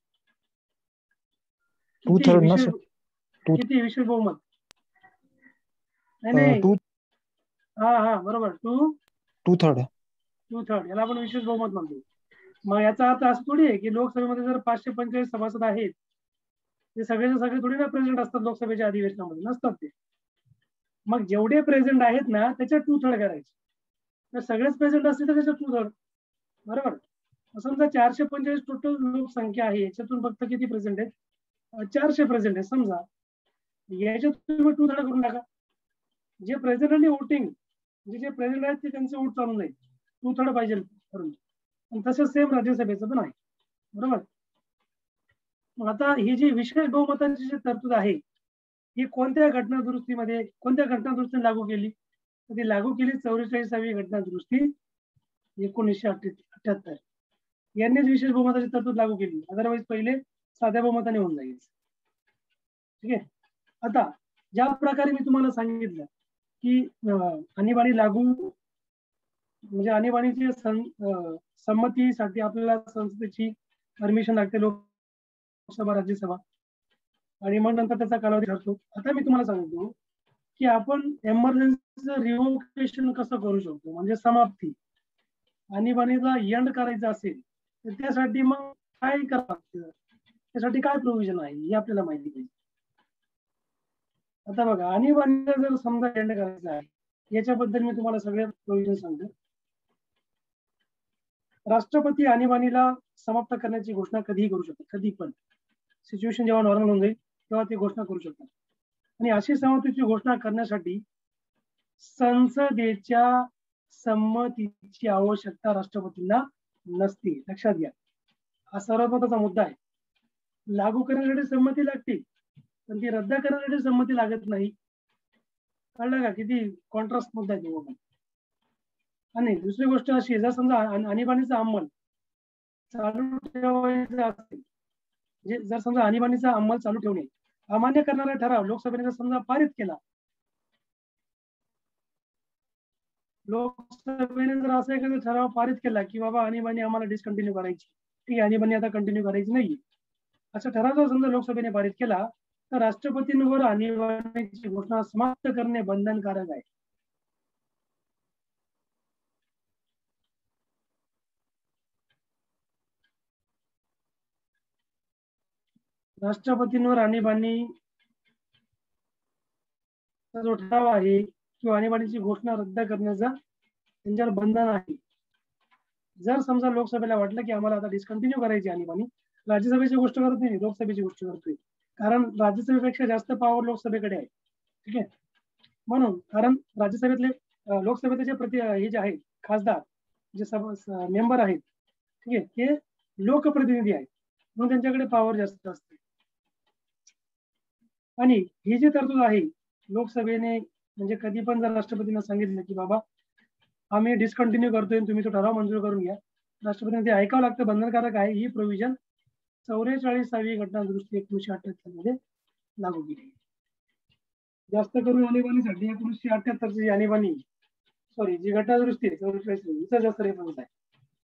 किती विशेष किती विशेष बहुमत? नाही नाही, हा हा बरोबर, two two third two third याला आपण विशेष बहुमत म्हणतो. मग याचा अर्थ असं थोडी आहे की लोकसभेमध्ये जर पाचशे पंचेचाळीस सभासद आहेत ते सगळेचे सगळे थोडी ना प्रेझेंट असतात लोकसभेच्या अधिवेशनामध्ये, नसतात ते. मग जेवढे प्रेझेंट आहेत ना त्याच्यात टू थर्ड करायचे. तर सगळेच प्रेझेंट असतील तर त्याच्यात टू थर्ड, बरोबर. समजा चारशे पंचेचाळीस टोटल लोकसंख्या आहे, याच्यातून फक्त किती प्रेझेंट आहेत? चारशे प्रेझेंट आहे समजा, याच्यात तुम्ही टू थर्ड करून टाका. जे प्रेझेंट आणि वोटिंग, म्हणजे जे प्रेझेंट आहेत ते त्यांचे वोट चालू नाही, टू थर्ड पाहिजे करून. आणि तसंच सेम राज्यसभेचं पण आहे, बरोबर. मग आता ही जी विशेष बहुमताची जी तरतूद आहे ही कोणत्या घटना दुरुस्तीमध्ये कोणत्या घटना दुरुस्तीने लागू केली? ती लागू केली चौवेचाळीसावी घटना दुरुस्ती एकोणीसशे अठ्याहत्तर. यांनीच विशेष बहुमताची तरतूद लागू केली, अदरवाईज पहिले साध्या बहुमताने होऊन जाईल, ठीक आहे. आता ज्या प्रकारे मी तुम्हाला सांगितलं की आणीबाणी लागू म्हणजे आणीबाणीची संमतीसाठी आपल्याला संसदेची परमिशन लागते, लोकसभा राज्यसभा, आणि मग नंतर त्याचा कालावधी ठरतो. आता मी तुम्हाला सांगतो की आपण एमर्जन्सीचं रिव्होकेशन कसं करू शकतो, म्हणजे समाप्ती, आणीबाणीचा एंड करायचा असेल तर त्यासाठी मग काय करावं लागतं, त्यासाठी काय प्रोव्हिजन आहे हे आपल्याला माहिती पाहिजे. आता बघा, आणीबाणीला जर समजा एंड करायचं आहे याच्याबद्दल मी तुम्हाला सगळे प्रोव्हिजन सांगतो. राष्ट्रपती आणीबाणीला समाप्त करण्याची घोषणा कधीही करू शकतात, कधी पण. सिच्युएशन जेव्हा नॉर्मल होऊन जाईल तेव्हा ती घोषणा करू शकतात. आणि अशी समाप्तीची घोषणा करण्यासाठी संसदेच्या संमतीची आवश्यकता राष्ट्रपतींना नसते, लक्षात घ्या. हा सर्वात महत्वाचा मुद्दा आहे. लागू करण्यासाठी संमती लागते पण ती रद्द करण्यासाठी संमती लागत नाही, कळलं का? किती कॉन्ट्रास्ट मुद्दा आहे तो. आणि दुसरी गोष्ट अशी आहे, जर समजा आणीबाणीचा अंमल चालू ठेवायचा असेल, म्हणजे जर समजा आणीबाणीचा अंमल चालू ठेवणे अमान्य करणारा ठराव लोकसभेने जर समजा पारित केला, लोकसभेने जर असा एखादा ठराव पारित केला की बाबा आणीबाणी आम्हाला डिस्कंटिन्यू करायची, ठीक आहे, आणीबाणी आता कंटिन्यू करायची नाही, असा ठराव जर समजा लोकसभेने पारित केला तर राष्ट्रपतींवर आणीबाणीची घोषणा समाप्त करणे बंधनकारक आहे. राष्ट्रपतींवर आणीबाणी जो ठराव आहे किंवा आणीबाणीची घोषणा रद्द करण्याचा त्यांच्यावर बंधन आहे. जर समजा लोकसभेला वाटलं की आम्हाला आता डिस्कंटिन्यू करायची आणीबाणी, राज्यसभेची गोष्ट करत नाही, लोकसभेची गोष्ट करतोय, कारण राज्यसभेपेक्षा जास्त पॉवर लोकसभेकडे आहे. ठीक आहे, म्हणून कारण राज्यसभेतले लोकसभेचे जे प्रति हे जे आहेत खासदार जे सभा मेंबर आहेत, ठीक आहे, ते लोकप्रतिनिधी आहेत, म्हणून त्यांच्याकडे पॉवर जास्त असते. आणि ही जी तरतूद आहे लोकसभेने म्हणजे कधी पण जर राष्ट्रपतींना सांगितलं की बाबा आम्ही डिस्कंटिन्यू करतोय, तुम्ही तो ठराव मंजूर करून घ्या, राष्ट्रपतींना ते ऐकावं लागतं, बंधनकारक आहे. ही प्रोव्हिजन चौवेचाळीसावी घटना दुरुस्ती एकोणीसशे अठ्ठ्याहत्तर मध्ये लागू केली. जास्त करून आणीबाणीसाठी एकोणीसशे अठ्ठ्याहत्तरची जी आणीबाणी सॉरी जी घटना दुरुस्ती आहे चौवेचाळीस जास्त रेफरन्स आहे.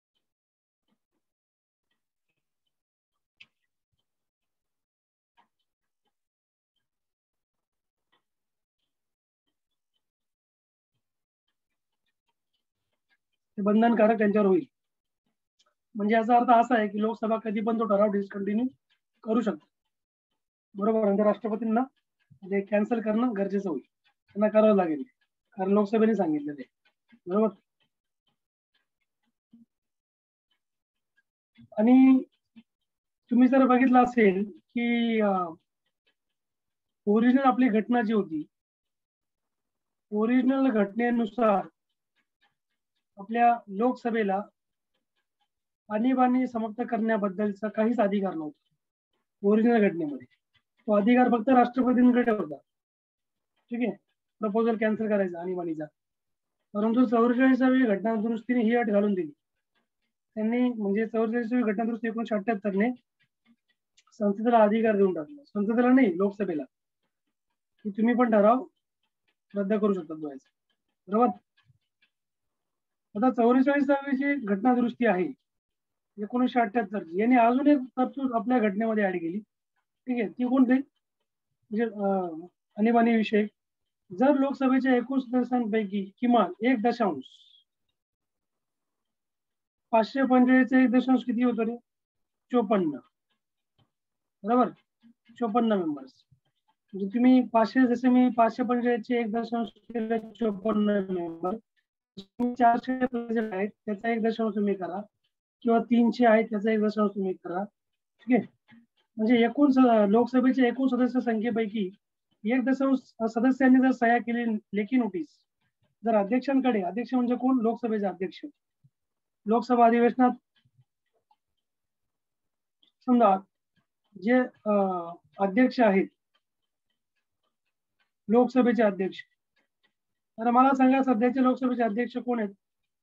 बंधनकारक त्यांच्यावर होईल. म्हणजे याचा अर्थ असा आहे की लोकसभा कधी पण तो ठराव डिस्कंटिन्यू करू शकतो, बरोबर. आणि राष्ट्रपतींना ते कॅन्सल करणं गरजेचं होईल, त्यांना करावं लागेल, कारण लोकसभेने सांगितलं ते, बरोबर. आणि तुम्ही जर बघितलं असेल की ओरिजिनल आपली घटना जी होती, ओरिजिनल घटनेनुसार आपल्या लोकसभेला आणीबाणी समाप्त करण्याबद्दलचा काहीच अधिकार नव्हता ओरिजिनल घटनेमध्ये. तो अधिकार फक्त राष्ट्रपतींकडे होता, ठीक आहे, प्रपोजल कॅन्सल करायचा आणीबाणीचा. परंतु चौवेचाळीसावी घटना दुरुस्तीने ही अट घालून दिली त्यांनी, म्हणजे चौवेचाळीसावी घटना दुरुस्ती एकोणीसशे अठ्ठ्याहत्तरने संसदेला अधिकार देऊन टाकला, संसदेला नाही लोकसभेला, की तुम्ही पण ठराव रद्द करू शकता द्वायचा, बरोबर. आता चौवेचाळीसावी जी घटना दुरुस्ती आहे एकोणीसशे अठ्ठ्याहत्तर ची, याने अजून एक तरतूद आपल्या घटनेमध्ये ऍड केली, ठीक आहे. ती कोणती, म्हणजे आणीबाणी विषयक, जर लोकसभेच्या एकूण सदस्यांपैकी किमान एक दशांश पाचशे पंचेचाळीस एक दशांश किती होतं रे, चोपन्न, बरोबर, चोपन्न मेंबर्स. म्हणजे तुम्ही पाचशे, जसे मी पाचशे पंचेचाळीसचे एक दशांश चोपन्न मेंबर, चारशे आहेत त्याचा एक दशांश तुम्ही करा, किंवा तीनशे आहेत त्याचा एक दशांश तुम्ही करा, ठीक आहे. म्हणजे एकूण लोकसभेच्या एकूण सदस्य संख्येपैकी एक दशांश सदस्यांनी जर सह्या केली लेखी नोटीस जर अध्यक्षांकडे, अध्यक्ष म्हणजे कोण, लोकसभेचे अध्यक्ष, लोकसभा अधिवेशनात समजा जे अध्यक्ष आहेत लोकसभेचे अध्यक्ष, तर मला सांगा सध्याचे लोकसभेचे अध्यक्ष कोण आहेत?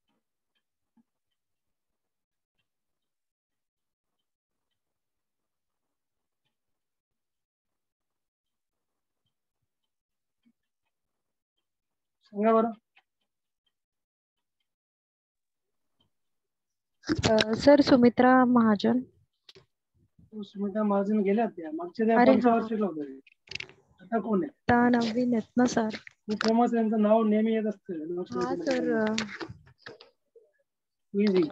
सांगा बरं. सर सुमित्रा महाजन. सुमित्रा महाजन गेल्या त्या मागच्या त्या पंचवार्षिकला होते, आता कोण आहे? आता नवीन आहेत ना सर. फेमस, यांचं नाव नेहमी येत असतं. हा सर. इझी.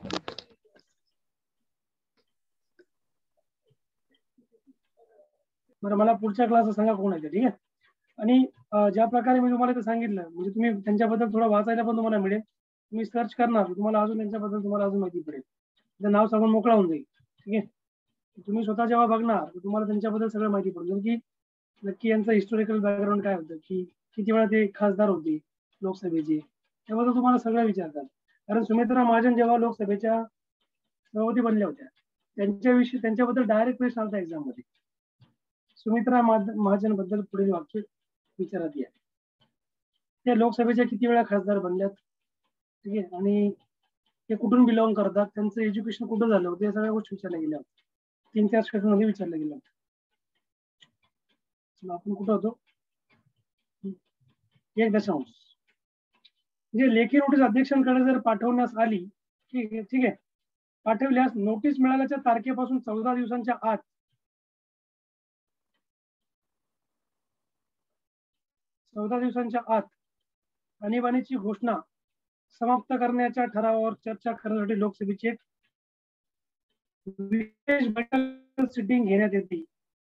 बरं, मला पुढच्या क्लास सांगा कोण आहे ते, ठीक आहे. आणि ज्या प्रकारे मी तुम्हाला ते सांगितलं, म्हणजे तुम्ही त्यांच्याबद्दल थोडं वाचायला पण तुम्हाला मिळेल, तुम्ही सर्च करणार तुम्हाला अजून त्यांच्याबद्दल तुम्हाला अजून माहिती पडेल, त्याचं नाव सांगून मोकळा होऊन जाईल, ठीक आहे. तुम्ही स्वतः जेव्हा बघणार तर तुम्हाला त्यांच्याबद्दल सगळं माहिती पडेल की नक्की यांचं हिस्टोरिकल बॅकग्राऊंड काय होतं, की किती वेळा ते खासदार होते लोकसभेचे, त्याबद्दल तुम्हाला सगळं विचारतात. कारण सुमित्रा महाजन जेव्हा लोकसभेच्या सभापती बनल्या होत्या त्यांच्याविषयी त्यांच्याबद्दल डायरेक्ट प्रश्न आलता एक्झाम मध्ये, सुमित्रा महाजन बद्दल पुढील वाक्य विचारात या, त्या लोकसभेच्या किती वेळा खासदार बनल्यात, ठीक आहे, आणि ते कुठून बिलॉंग करतात, त्यांचं एज्युकेशन कुठं झालं होतं, या सगळ्या गोष्टी विचारल्या गेल्या होत्या, तीन चार सेक्शन मध्ये विचारल्या गेल्या होत्या. आपण कुठं होतो, एक दशांश म्हणजे लेखी नोटीस अध्यक्षांकडे जर पाठवण्यास आली, ठीक आहे ठीक आहे पाठवल्यास नोटीस मिळाल्याच्या तारखेपासून चौदा दिवसांच्या आत चौदा दिवसांच्या आत आणीबाणीची घोषणा समाप्त करण्याच्या ठरावावर चर्चा करण्यासाठी लोकसभेची एक विशेष बैठक सिटिंग घेण्यात येते.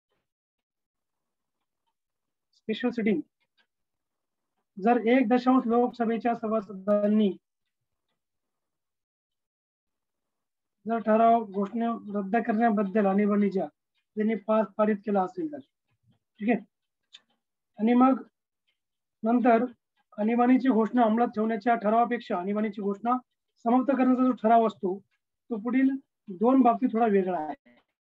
Special sitting. जर एक दशांश लोकसभेच्या सभासदांनी जर ठराव घोषणे रद्द करण्याबद्दल आणीबाणीच्या त्यांनी पास पारित केला असेल तर ठीक आहे. आणि मग नंतर आणीबाणीची घोषणा अंमलात ठेवण्याच्या ठरावापेक्षा आणीबाणीची घोषणा समाप्त करण्याचा जो ठराव असतो तो पुढील दोन बाबतीत थोडा वेगळा आहे.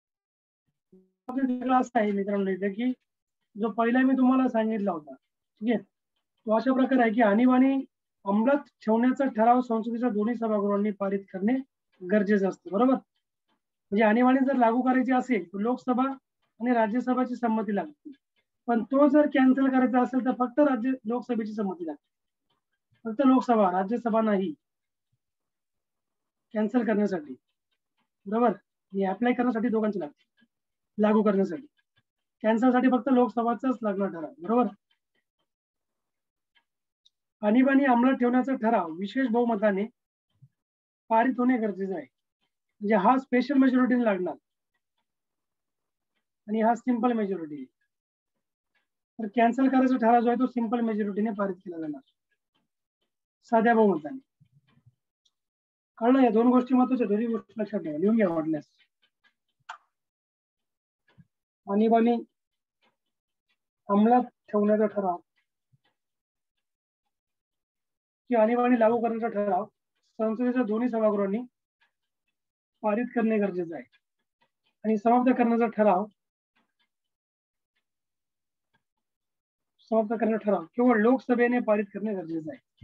वेगळा असा आहे मित्रांनो इथे की जो पहिला मी तुम्हाला सांगितला होता ठीक आहे तो अशा प्रकारे आहे की आणीबाणी अंमलात ठेवण्याचा ठराव संसदेच्या दोन्ही सभागृहांनी पारित करणे गरजेचं असतं. बरोबर. म्हणजे आणीबाणी जर लागू करायची असेल तर लोकसभा आणि राज्यसभाची संमती लागते. पण तो जर कॅन्सल करायचा असेल तर फक्त राज्य लोकसभेची संमती लागते. फक्त लोकसभा, राज्यसभा नाही कॅन्सल करण्यासाठी. बरोबर. आणि अप्लाय करण्यासाठी दोघांची लागते. लागू करण्यासाठी कॅन्सल साठी फक्त लोकसभाचाच लागणार ठराव. बरोबर. आणीबाणी अंमलात ठेवण्याचा ठराव विशेष बहुमताने पारित होणे गरजेचं आहे. म्हणजे हा स्पेशल मेजॉरिटीने लागणार आणि हा सिंपल मेजॉरिटी. तर कॅन्सल करायचा ठराव जो आहे तो सिंपल मेजॉरिटीने पारित केला जाणार साध्या बहुमताने. कळलं. या दोन गोष्टी महत्वाच्या, दोन्ही गोष्टी लक्षात ठेवा, लिहून घ्या वाटल्यास. आणीबाणी अंमलात ठेवण्याचा ठराव की आणीबाणी लागू करण्याचा ठराव संसदेच्या दोन्ही सभागृहांनी पारित करणे गरजेचं आहे. आणि समाप्त करण्याचा ठराव समाप्त करण्याचा ठराव केवळ लोकसभेने पारित करणे गरजेचं आहे.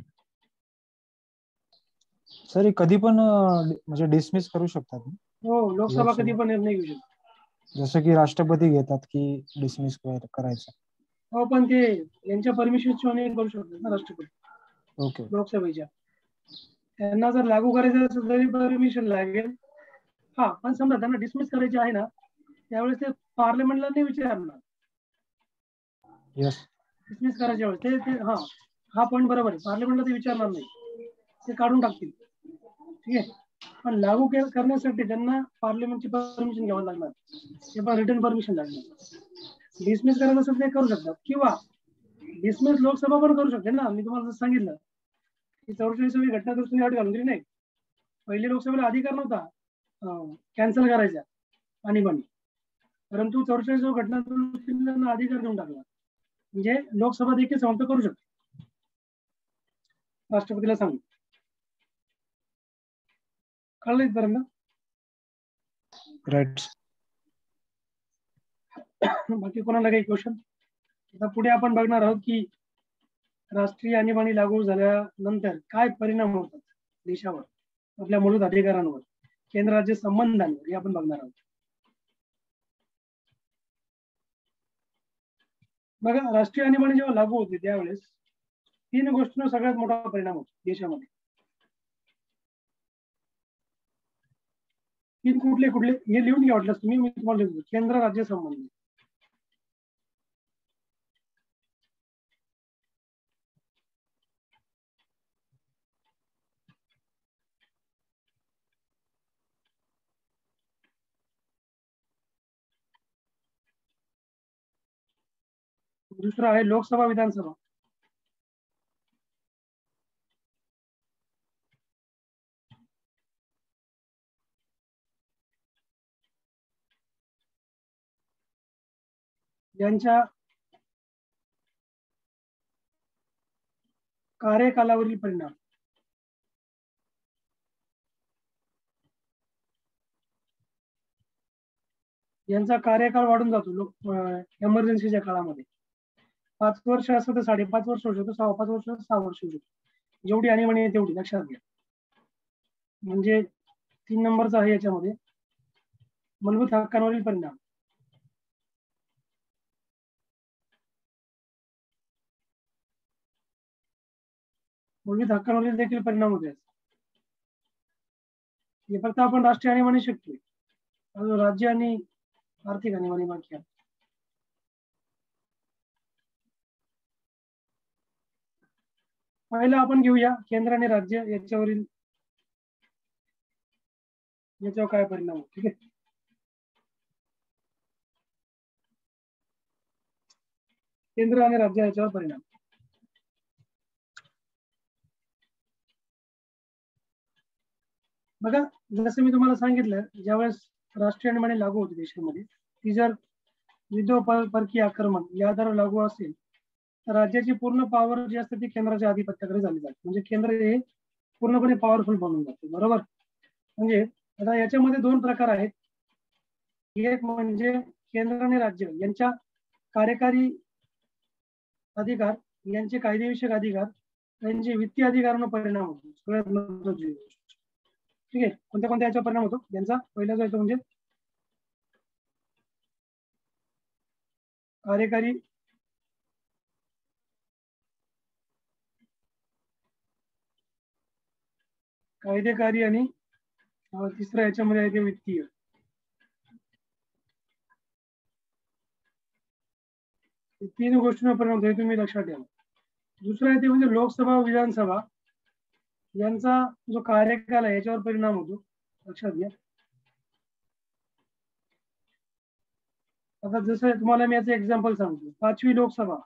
सर कधी पण म्हणजे डिसमिस करू शकतात. हो, लोकसभा कधी पण निर्णय घेऊ शकते. जसं की राष्ट्रपती घेतात की डिसमिस करायचं. हो, पण ते यांच्या परमिशन शिवाय करू शकतात ना राष्ट्रपती. ओके. लोकसभेच्या त्यांना जर लागू करायचं असेल तरी परमिशन लागेल. हा, पण समजा त्यांना डिसमिस करायचे आहे ना त्यावेळेस ते पार्लमेंटला नाही विचारणार. यस. डिसमिस करायच्या वेळेस ते ते हा हा पॉईंट बरोबर आहे. पार्लमेंटला ते विचारणार नाही, ते काढून टाकतील. ठीक आहे. पण लागू करण्यासाठी त्यांना पार्लमेंटची परमिशन घ्यावं लागणार. ते पण रिटर्न परमिशन लागणार. डिसमिस करायचं असेल ते करू शकतात किंवा डिसमिस लोकसभा पण करू शकते ना. मी तुम्हाला जसं सांगितलं की चौवेचाळीसावी घटना दुरुस्ती अट घालून दिली नाही. पहिली लोकसभेला अधिकार नव्हता कॅन्सल करायचा आणीबाणी, परंतु चौवेचाळीसावी घटना दुरुस्तीला अधिकार देऊन टाकला. म्हणजे लोकसभा देखील समाप्त करू शकते राष्ट्रपतीला सांगून. कळलं इथपर्यंत? राईट. बाकी कोणाला काही क्वेश्चन? आता पुढे आपण बघणार आहोत की राष्ट्रीय आणीबाणी लागू झाल्यानंतर काय परिणाम होतात देशावर, आपल्या मूलभूत अधिकारांवर, केंद्र राज्य संबंधांवर, हे आपण बघणार आहोत. बघा, राष्ट्रीय आणीबाणी जेव्हा लागू होते त्यावेळेस तीन गोष्टींवर सगळ्यात मोठा परिणाम होतो देशामध्ये. तीन कुठले कुठले हे लिहून घ्या वाटलं तुम्ही, मी तुम्हाला लिहून केंद्र राज्य संबंध. दुसरा आहे लोकसभा विधानसभा. यांच्या कार्यकालावरील परिणाम. यांचा कार्यकाळ वाढून जातो लोक एमर्जन्सीच्या काळामध्ये. पाच वर्ष असं तर साडेपाच वर्ष होऊ शकतो, सहा पाच वर्ष सहा वर्ष होऊ शकतो. जेवढी आणीबाणी आहे तेवढी लक्षात घ्या. म्हणजे तीन नंबरचा आहे याच्यामध्ये मूलभूत हक्कांवरील परिणाम. मूलभूत हक्कांवरील देखील परिणाम होते. हे फक्त आपण राष्ट्रीय आणीबाणी शिकतोय, अजून राज्य आणि आर्थिक आणीबाणी बाकी आहे. पहिला आपण घेऊया केंद्र आणि राज्य याच्यावरील याच्यावर काय परिणाम होतो. ठीक आहे, केंद्र आणि राज्य याच्यावर परिणाम. बघा, जसं मी तुम्हाला सांगितलं, ज्यावेळेस राष्ट्रीय आणीबाणी लागू होती देशामध्ये, ती जर विविध परकीय आक्रमण या आधारावर लागू असेल तर राज्याची पूर्ण पॉवर जी असते ती केंद्राच्या आधिपत्याकडे झाली जाते. म्हणजे केंद्र हे पूर्णपणे पॉवरफुल बनून जाते. बरोबर. म्हणजे आता याच्यामध्ये दोन प्रकार आहेत. एक म्हणजे केंद्र आणि राज्य यांच्या कार्यकारी अधिकार, यांचे कायदेविषयक अधिकार, यांचे वित्तीय अधिकारांवर परिणाम होतो. सगळ्यात महत्त्वाची गोष्ट. ठीक आहे, कोणत्या कोणत्या याच्यावर परिणाम होतो. यांचा पहिला जो येतो म्हणजे कार्यकारी कायदेकारी आणि तिसरा याच्यामध्ये आहे ते वित्तीय. तीन गोष्टींवर परिणाम होतो, हे तुम्ही लक्षात ठेवा. दुसरं आहे ते म्हणजे लोकसभा विधानसभा यांचा जो कार्यकाल आहे याच्यावर परिणाम होतो. लक्षात घ्या. आता जसं तुम्हाला मी याचं एक्झाम्पल सांगतो. पाचवी लोकसभा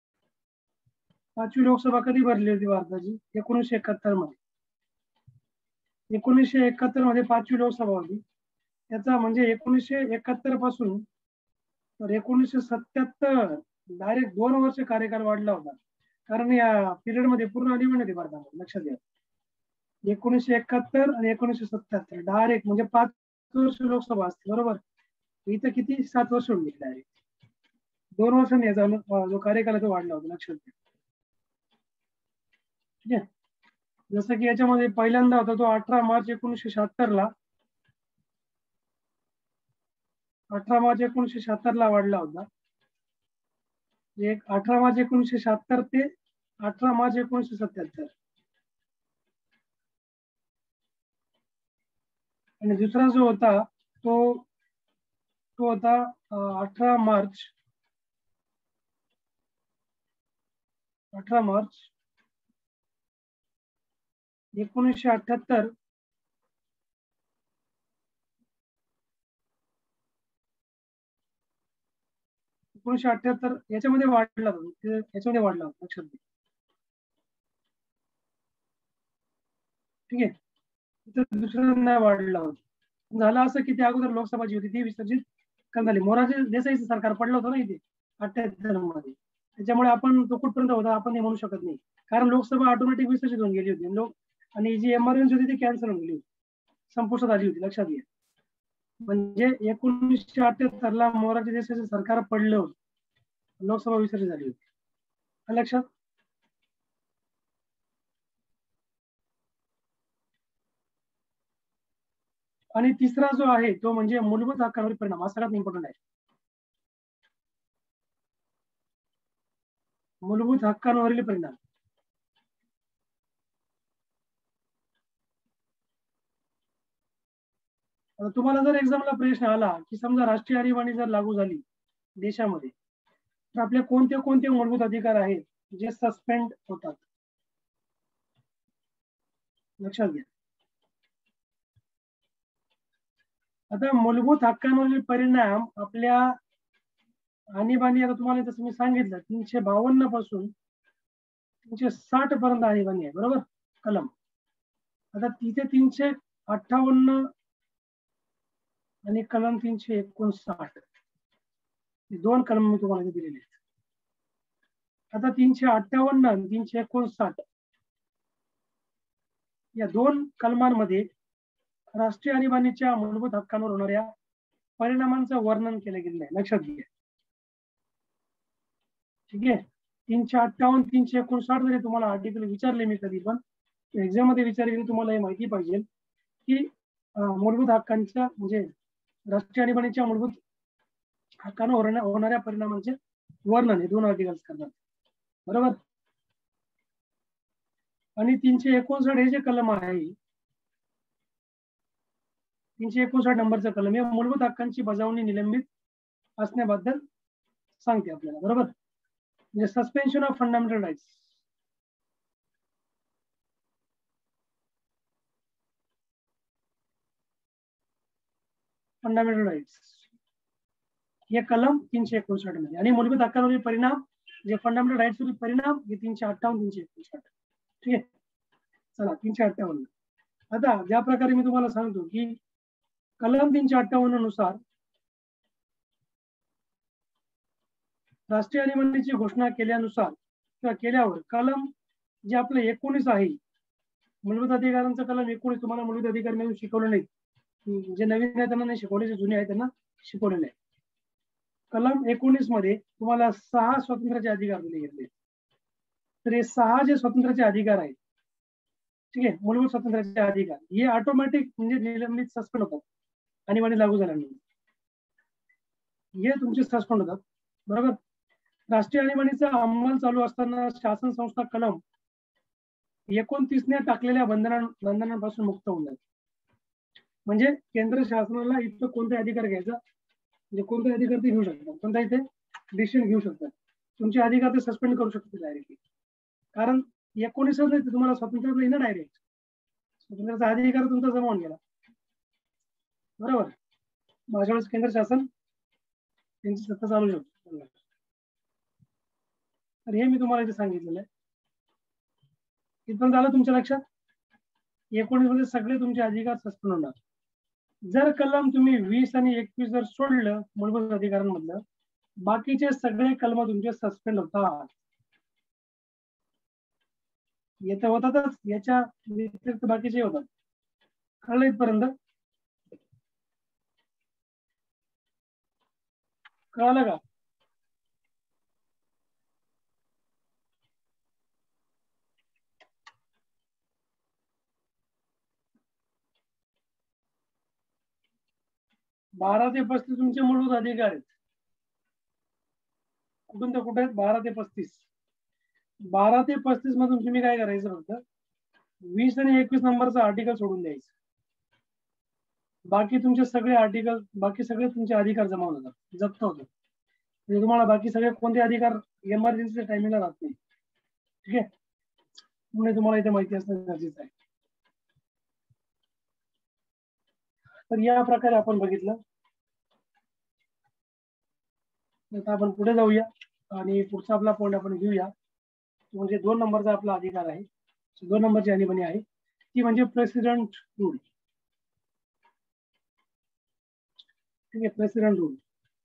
पाचवी लोकसभा कधी भरली होती भारताची? एकोणीसशे एकाहत्तर मध्ये. एकोणीसशे एकाहत्तर मध्ये पाचवी लोकसभा होती. त्याचा म्हणजे एकोणीसशे एकाहत्तर पासून तर एकोणीसशे सत्याहत्तर डायरेक्ट दोन वर्ष कार्यकाल वाढला होता. कारण या पिरियड मध्ये पूर्ण आणीबाणी होती भारतामध्ये. लक्षात घ्या. एकोणीसशे एकाहत्तर आणि एकोणीसशे सत्याहत्तर डायरेक्ट म्हणजे पाच वर्ष लोकसभा असते. बरोबर. इथं किती सात वर्ष होऊन गेली डायरेक्ट. दोन वर्षांनी याचा जो कार्यकाल आहे तो वाढला होता. लक्षात घ्या. ठीक आहे. जसं की याच्यामध्ये पहिल्यांदा होता तो अठरा मार्च एकोणीसशे शहात्तर ला अठरा मार्च एकोणीसशे शहात्तर ला वाढला होता. एक अठरा मार्च एकोणीसशे शहात्तर ते अठरा मार्च एकोणीसशे सत्याहत्तर. आणि दुसरा जो होता तो तो होता अठरा मार्च अठरा मार्च एकोणीसशे अठ्याहत्तर एकोणीसशे अठ्याहत्तर याच्यामध्ये वाढला होता. याच्यामध्ये वाढला होता. लक्षात घ्या. ठीक आहे. दुसरं नाही वाढला होता. झालं असं की त्या अगोदर लोकसभा जी होती ती विसर्जित करण्यात आली. मोरारजी देसाईचं सरकार पडलं होतं ना इथे अठ्याहत्तर मध्ये. त्याच्यामुळे आपण तो कुठपर्यंत होता आपण हे म्हणू शकत नाही. कारण लोकसभा ऑटोमॅटिक विसर्जित होऊन गेली होती. लोक आणि जी एमआरएनसी होती ती कॅन्सल होऊन गेली होती, संपुष्टात आली होती. लक्षात घ्या. म्हणजे एकोणीसशे अठ्याहत्तर ला मोरारजी देसाईचं सरकार पडलं होतं, लोकसभा विसर्जित झाली होती. लक्षात. आणि तिसरा जो आहे तो म्हणजे मूलभूत हक्कांवर परिणाम. हा सगळ्यात इम्पॉर्टंट आहे. मूलभूत हक्कांवरील परिणाम. तुम्हाला जर एक्झामला प्रश्न आला की समजा राष्ट्रीय आणीबाणी जर लागू झाली देशामध्ये तर आपले कोणते कोणते मूलभूत अधिकार आहेत जे सस्पेंड होतात? लक्षात घ्या. आता मूलभूत हक्कांवरील परिणाम आपल्या आणीबाणी, आता तुम्हाला जसं मी सांगितलं तीनशे बावन्न पासून तीनशे साठ पर्यंत आणीबाणी आहे. बरोबर कलम. आता तिथे तीनशे अठ्ठावन्न आणि कलम तीनशे एकोणसाठ दोन कलम मी तुम्हाला दिलेले आहेत. आता तीनशे अठ्ठावन्न आणि तीनशे एकोणसाठ या दोन कलमांमध्ये राष्ट्रीय आणीबाणीच्या मूलभूत हक्कांवर होणाऱ्या परिणामांचं वर्णन केलं गेलेलं आहे. लक्षात घ्या. ठीक आहे. तीनशे अठ्ठावन्न तीनशे एकोणसाठ जरी तुम्हाला आर्टिकल विचारले मी कधी पण एक्झाम मध्ये विचारले तुम्हाला हे माहिती पाहिजे की मूलभूत हक्कांच्या म्हणजे राष्ट्रीय आणीबाणीच्या मूलभूत हक्कांवर होणाऱ्या परिणामांचे वर्णन हे दोन आर्टिकल्स करतात. बरोबर. आणि तीनशे एकोणसाठ हे जे कलम आहे, तीनशे एकोणसाठ नंबरचा कलम या मूलभूत हक्कांची बजावणी निलंबित असण्याबद्दल सांगते आपल्याला, बरोबर. म्हणजे suspension of fundamental rights. Fundamental rights हे कलम तीनशे एकोणसाठ मध्ये, आणि मूलभूत हक्कांवरील परिणाम जे फंडामेंटल राईट्स वरील परिणाम हे तीनशे अठ्ठावन्न तीनशे एकोणसाठ. ठीक आहे, चला तीनशे अठ्ठावन्न. आता ज्या प्रकारे मी तुम्हाला सांगतो की कलम तीनशे अठ्ठावन्न नुसार राष्ट्रीय आणीबाणीची घोषणा केल्यानुसार किंवा केल्यावर कलम जे आपलं एकोणीस आहे, मूलभूत अधिकारांचा कलम एकोणीस तुम्हाला मूलभूत अधिकार मिळून शिकवलं नाही, जे नवीन आहे त्यांना नाही शिकवले, जे जुने आहे त्यांना शिकवलेले आहे. कलम एकोणीस मध्ये तुम्हाला सहा स्वातंत्र्याचे अधिकार दिले गेले. तर हे सहा जे स्वातंत्र्याचे अधिकार आहेत, ठीक आहे, मूलभूत स्वातंत्र्याचे अधिकार हे ऑटोमॅटिक म्हणजे निलंबित सस्पेंड होतात आणीबाणी लागू झाल्यानंतर. हे तुमचे सस्पेंड होतात, बरोबर. राष्ट्रीय आणीबाणीचा अंमल चालू असताना शासन संस्था कलम एकोणतीसने टाकलेल्या बंधना बंधनांपासून मुक्त होऊन जाते. म्हणजे केंद्र शासनाला इथं कोणते अधिकार घ्यायचा, म्हणजे कोणते अधिकार ते घेऊ शकतात, कोणता इथे डिसिजन घेऊ शकतात, तुमचे अधिकार ते सस्पेंड करू शकतात डायरेक्टली. कारण एकोणीसच नाही तुम्हाला स्वातंत्र्य नाही ना, डायरेक्ट स्वातंत्र्याचा अधिकार तुमचा जमा होऊन गेला, बरोबर. माझ्या वेळेस केंद्र शासन त्यांची सत्ता चालू शकतो. तर हे मी तुम्हाला इथे सांगितलेलं आहे. इथपर्यंत झालं तुमच्या लक्षात. एकोणीस मध्ये सगळे तुमचे अधिकार सस्पेंड होणार. जर कलम तुम्ही वीस आणि एकवीस जर सोडलं मूलभूत अधिकारांमधलं, बाकीचे सगळे कलम तुमचे सस्पेंड होतात. येथे होतातच, याच्या व्यतिरिक्त बाकीचे होतात. कळलं इथपर्यंत? कळालं का? बारा ते पस्तीस तुमचे मूलभूत अधिकार आहेत. कुठून ते कुठे आहेत? बारा ते पस्तीस. बारा ते पस्तीस मधून तुम्ही काय करायचं, फक्त वीस आणि एकवीस नंबरचा आर्टिकल सोडून द्यायचं. बाकी तुमचे सगळे आर्टिकल, बाकी सगळे तुमचे अधिकार जमा होतात, जप्त होतात. म्हणजे तुम्हाला बाकी सगळे कोणते अधिकार इमर्जन्सीच्या टायमिंगला राहत नाही. ठीक आहे, म्हणून तुम्हाला इथे माहिती असणं गरजेचं आहे. तर या प्रकारे आपण बघितलं. आता आपण पुढे जाऊया आणि पुढचा आपला पॉईंट आपण घेऊया, म्हणजे दोन नंबरचा आपला अधिकार आहे, दोन नंबरची आणीबाणी आहे ती म्हणजे प्रेसिडेंट रूल. ठीक आहे, प्रेसिडेंट रूल.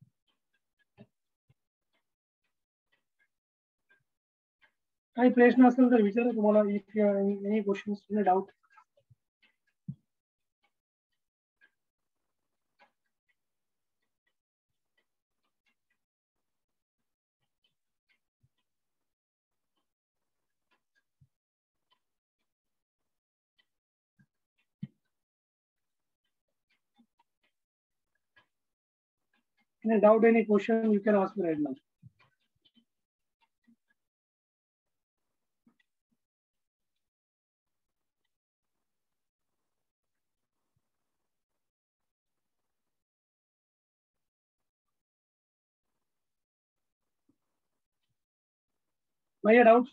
काही प्रश्न असेल तर विचारा, तुम्हाला if any questions, any doubt. Any doubt, any question, you can ask me right now. Any doubts?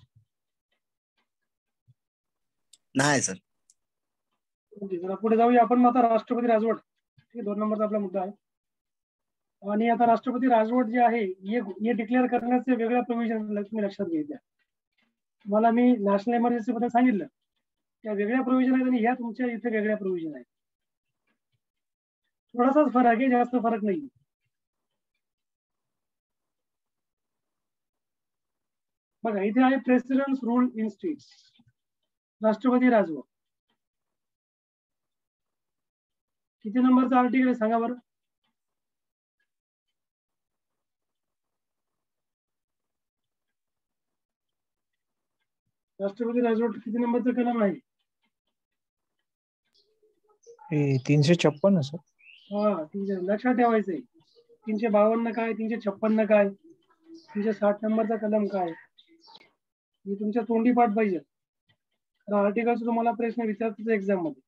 नाही सर. जरा पुढे जाऊया आपण. आता राष्ट्रपती राजवट, ठीक आहे, दोन नंबरचा आपला मुद्दा आहे. आणि आता राष्ट्रपती राजवट जे आहे हे डिक्लेअर करण्याचे वेगळ्या प्रोव्हिजन तुम्ही लक्षात घ्यायच्या. तुम्हाला मी नॅशनल इमर्जन्सी बद्दल सांगितलं, त्या वेगळ्या प्रोव्हिजन आहेत आणि ह्या तुमच्या इथे वेगळ्या प्रोव्हिजन आहेत. थोडासाच फरक आहे, जास्त फरक नाही. बघा इथे आहे प्रेसिडेंट्स रूल इन स्टेट्स, राष्ट्रपती राजवट. किती नंबरचा आर्टिकल आहे सांगा बरं? राष्ट्रपती राजवट किती नंबरचा कलम आहे? तीनशे छप्पन सर. हा, तीनशे लक्षात ठेवायचंय. तीनशे बावन्न काय, तीनशे छप्पन्न काय, तीनशे साठ नंबरचा कलम काय, हे तुमच्या तोंडी पाठ पाहिजे. आर्टिकलचा तुम्हाला प्रश्न विचारतात एक्झाम मध्ये.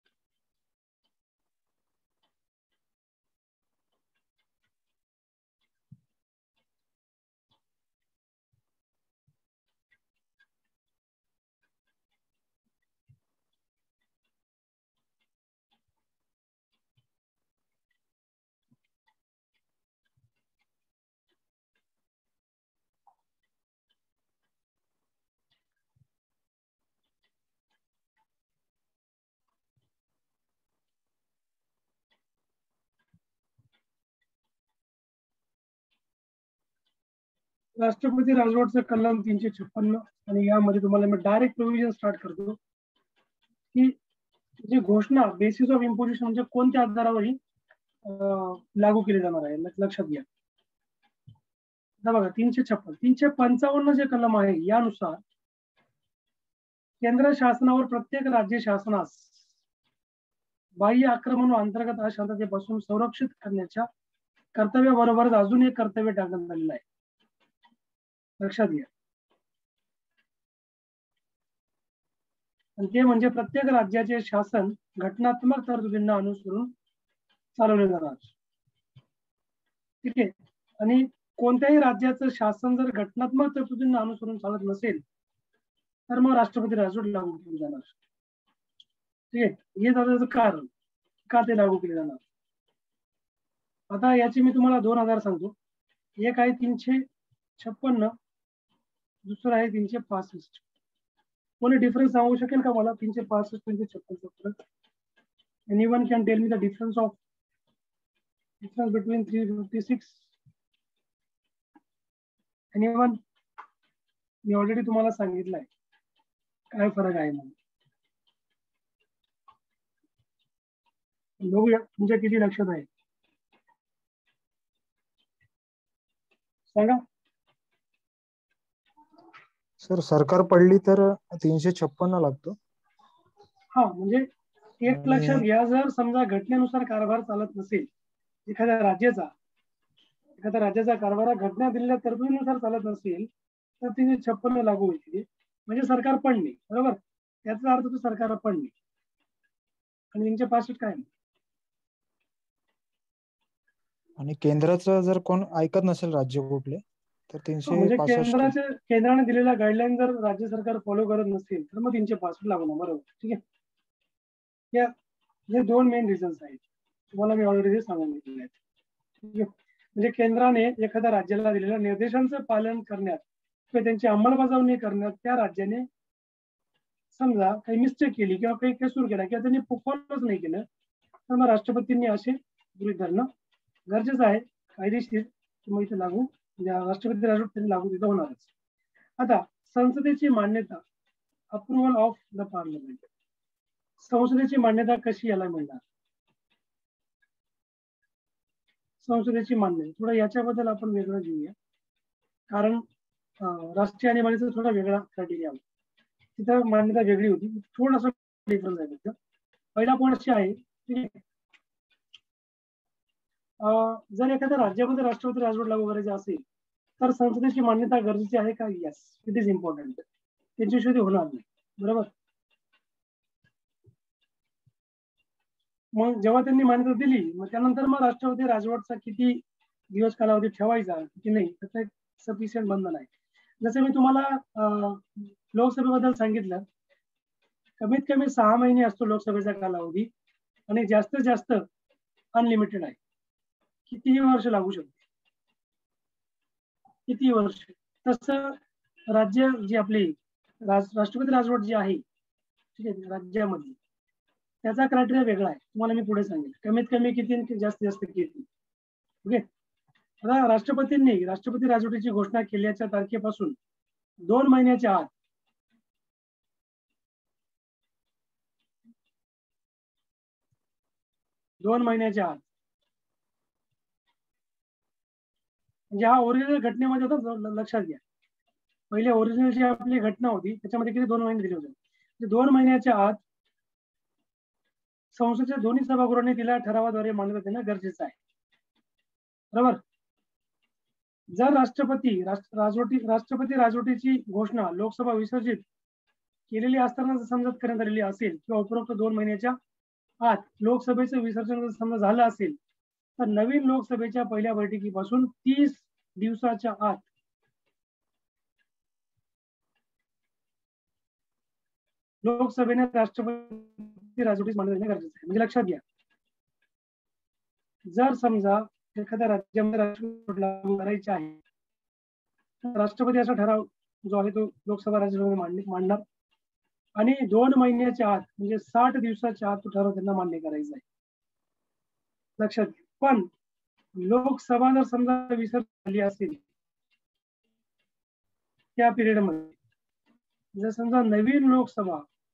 राष्ट्रपती राजवटचं कलम तीनशे छप्पन्न आणि यामध्ये तुम्हाला मी डायरेक्ट प्रोव्हिजन स्टार्ट करतो की जी घोषणा बेसिस ऑफ इम्पोजिशन म्हणजे कोणत्या आधारावरही लागू केली जाणार आहे, लक्षात घ्या. आता बघा तीनशे छप्पन तीनशे पंचावन्न जे कलम आहे यानुसार केंद्र शासनावर प्रत्येक राज्य शासनास बाह्य आक्रमण व अंतर्गत अशांततेपासून संरक्षित करण्याच्या कर्तव्याबरोबरच अजून एक कर्तव्य टाकण्यात आलेलं आहे, लक्षात घ्या. आणि ते म्हणजे प्रत्येक राज्याचे शासन घटनात्मक तरतुदींना अनुसरून चालवले जाणार. ठीक आहे. आणि कोणत्याही राज्याचं शासन जर घटनात्मक तरतुदींना अनुसरून चालत नसेल तर मग राष्ट्रपती राजवट लागू केली जाणार. ठीक आहे. हे त्याचं कारण का ते लागू केले जाणार. आता याची मी तुम्हाला दोन आधार सांगतो. एक आहे तीनशे छप्पन्न, दुसरं आहे तीनशे पासष्ट. कोणी डिफरन्स सांगू शकेल का मला तीनशे पासष्ट तीनशे छप्पन फरक? Anyone can tell me the difference of difference between three fifty six? Anyone? मी ऑलरेडी तुम्हाला सांगितलंय काय फरक आहे म्हणून. बघूया तुमच्या किती लक्षात आहे, सांगा. सर सरकार पडली तर तीनशे छप्पन्न लागतो. हा म्हणजे एक लक्षात घ्या, जर समजा घटनेनुसार कारभार चालत नसेल एखाद्या राज्याचा एखाद्या राज्याचा कारभार घटना दिलेल्या तरतुदीनुसार चालत नसेल तर तीनशे छप्पन्न लागू होईल. म्हणजे सरकार पडणे, बरोबर. याचा अर्थ तो सरकार पडणे. आणि तीनशे पासष्ट काय आणि केंद्राचं जर कोण ऐकत नसेल राज्य कुठले तर तीनशे म्हणजे पासष्ट. केंद्राचे केंद्राने दिलेल्या गाईडलाईन जर राज्य सरकार फॉलो करत नसेल तर मग तीनशे पासष्ट लागणार, बरोबर. ठीक आहे. या हे दोन मेन रिझन्स आहेत, तुम्हाला मी ऑलरेडी सांगून दिलेले आहेत. ठीक आहे. म्हणजे केंद्राने एखाद्या राज्याला दिलेल्या निर्देशांचं पालन करण्यात किंवा त्यांची अंमलबजावणी करण्यात त्या राज्याने समजा काही मिस्टेक केली किंवा काही कसूर केला किंवा त्यांनी फॉलोच नाही केलं तर मग राष्ट्रपतींनी असे गृहीत धरणं गरजेचं आहे, कायदेशीर. मग इथे लागू राष्ट्रपती राजवट त्यांनी लागू तिथं होणारच. आता संसदेची मान्यता, अप्रुव्हल ऑफ द पार्लमेंट. संसदेची मान्यता कशी याला मिळणार? संसदेची मान्यता थोडं याच्याबद्दल आपण वेगळं घेऊया, कारण राष्ट्रीय आणीबाणीचा थोडा वेगळा क्रायटेरिया होता. तिथं मान्यता वेगळी होती, थोडासा डिफरन्स आहे तिथं. पहिला पॉईंट अशी आहे, जर एखाद्या राज्यामध्ये राष्ट्रपती राजवट लागू करायची असेल तर संसदेची मान्यता गरजेची आहे का? Yes, it is important. त्यांच्याशिवाय ते होणार नाही, बरोबर. मग जेव्हा त्यांनी मान्यता दिली मग त्यानंतर मग राष्ट्रपती राजवटचा किती दिवस कालावधी ठेवायचा किती नाही त्याचं एक सफिशियंट बंधन आहे. जसं मी तुम्हाला लोकसभेबद्दल सांगितलं, कमीत कमी सहा महिने असतो लोकसभेचा कालावधी आणि जास्तीत जास्त अनलिमिटेड आहे. कितीही वर्ष लागू शकते, किती वर्ष. तसं राज्य जी आपली राष्ट्रपती राजवट जी आहे, ठीक आहे, राज्यामध्ये त्याचा क्रायटेरिया वेगळा आहे. तुम्हाला मी पुढे सांगेल कमीत कमी किती जास्तीत जास्त किती. ओके. आता राष्ट्रपतींनी राष्ट्रपती राजवटीची घोषणा केल्याच्या तारखेपासून दोन महिन्याच्या आत दोन महिन्याच्या आत म्हणजे हा ओरिजिनल घटनेमध्ये होता, लक्षात घ्या. पहिले ओरिजिनल जी आपली घटना होती त्याच्यामध्ये किती दोन महिने दिले होते. दोन महिन्याच्या आत संसदेच्या दोन्ही सभागृहांनी तिला ठरावाद्वारे मान्यता देणं गरजेचं आहे, बरोबर. जर राष्ट्रपती राजवटी राष्ट्रपती राजवटीची घोषणा लोकसभा विसर्जित केलेली असताना जर समजा करण्यात आलेली असेल किंवा उपरोक्त दोन महिन्याच्या आत लोकसभेचं विसर्जन जर समजा झालं असेल तर नवीन लोकसभेच्या पहिल्या बैठकीपासून तीस दिवसाच्या आत लोकसभेने राष्ट्रपती राजवटीस मान्यता देणे गरजेचं आहे. म्हणजे लक्षात घ्या, जर समजा एखाद्या राज्यामध्ये राष्ट्रपती लागू करायचे आहे तर राष्ट्रपती असा ठराव जो आहे तो लोकसभा राज्यसभेमध्ये मांडणार आणि दोन महिन्याच्या आत म्हणजे साठ दिवसाच्या आत तो ठराव त्यांना मान्य करायचा आहे. लक्षात घ्या. पण लोकसभा जर समजा विसर्जन झाली असेल त्या पिरियड मध्ये, जर समजा नवीन लोकसभा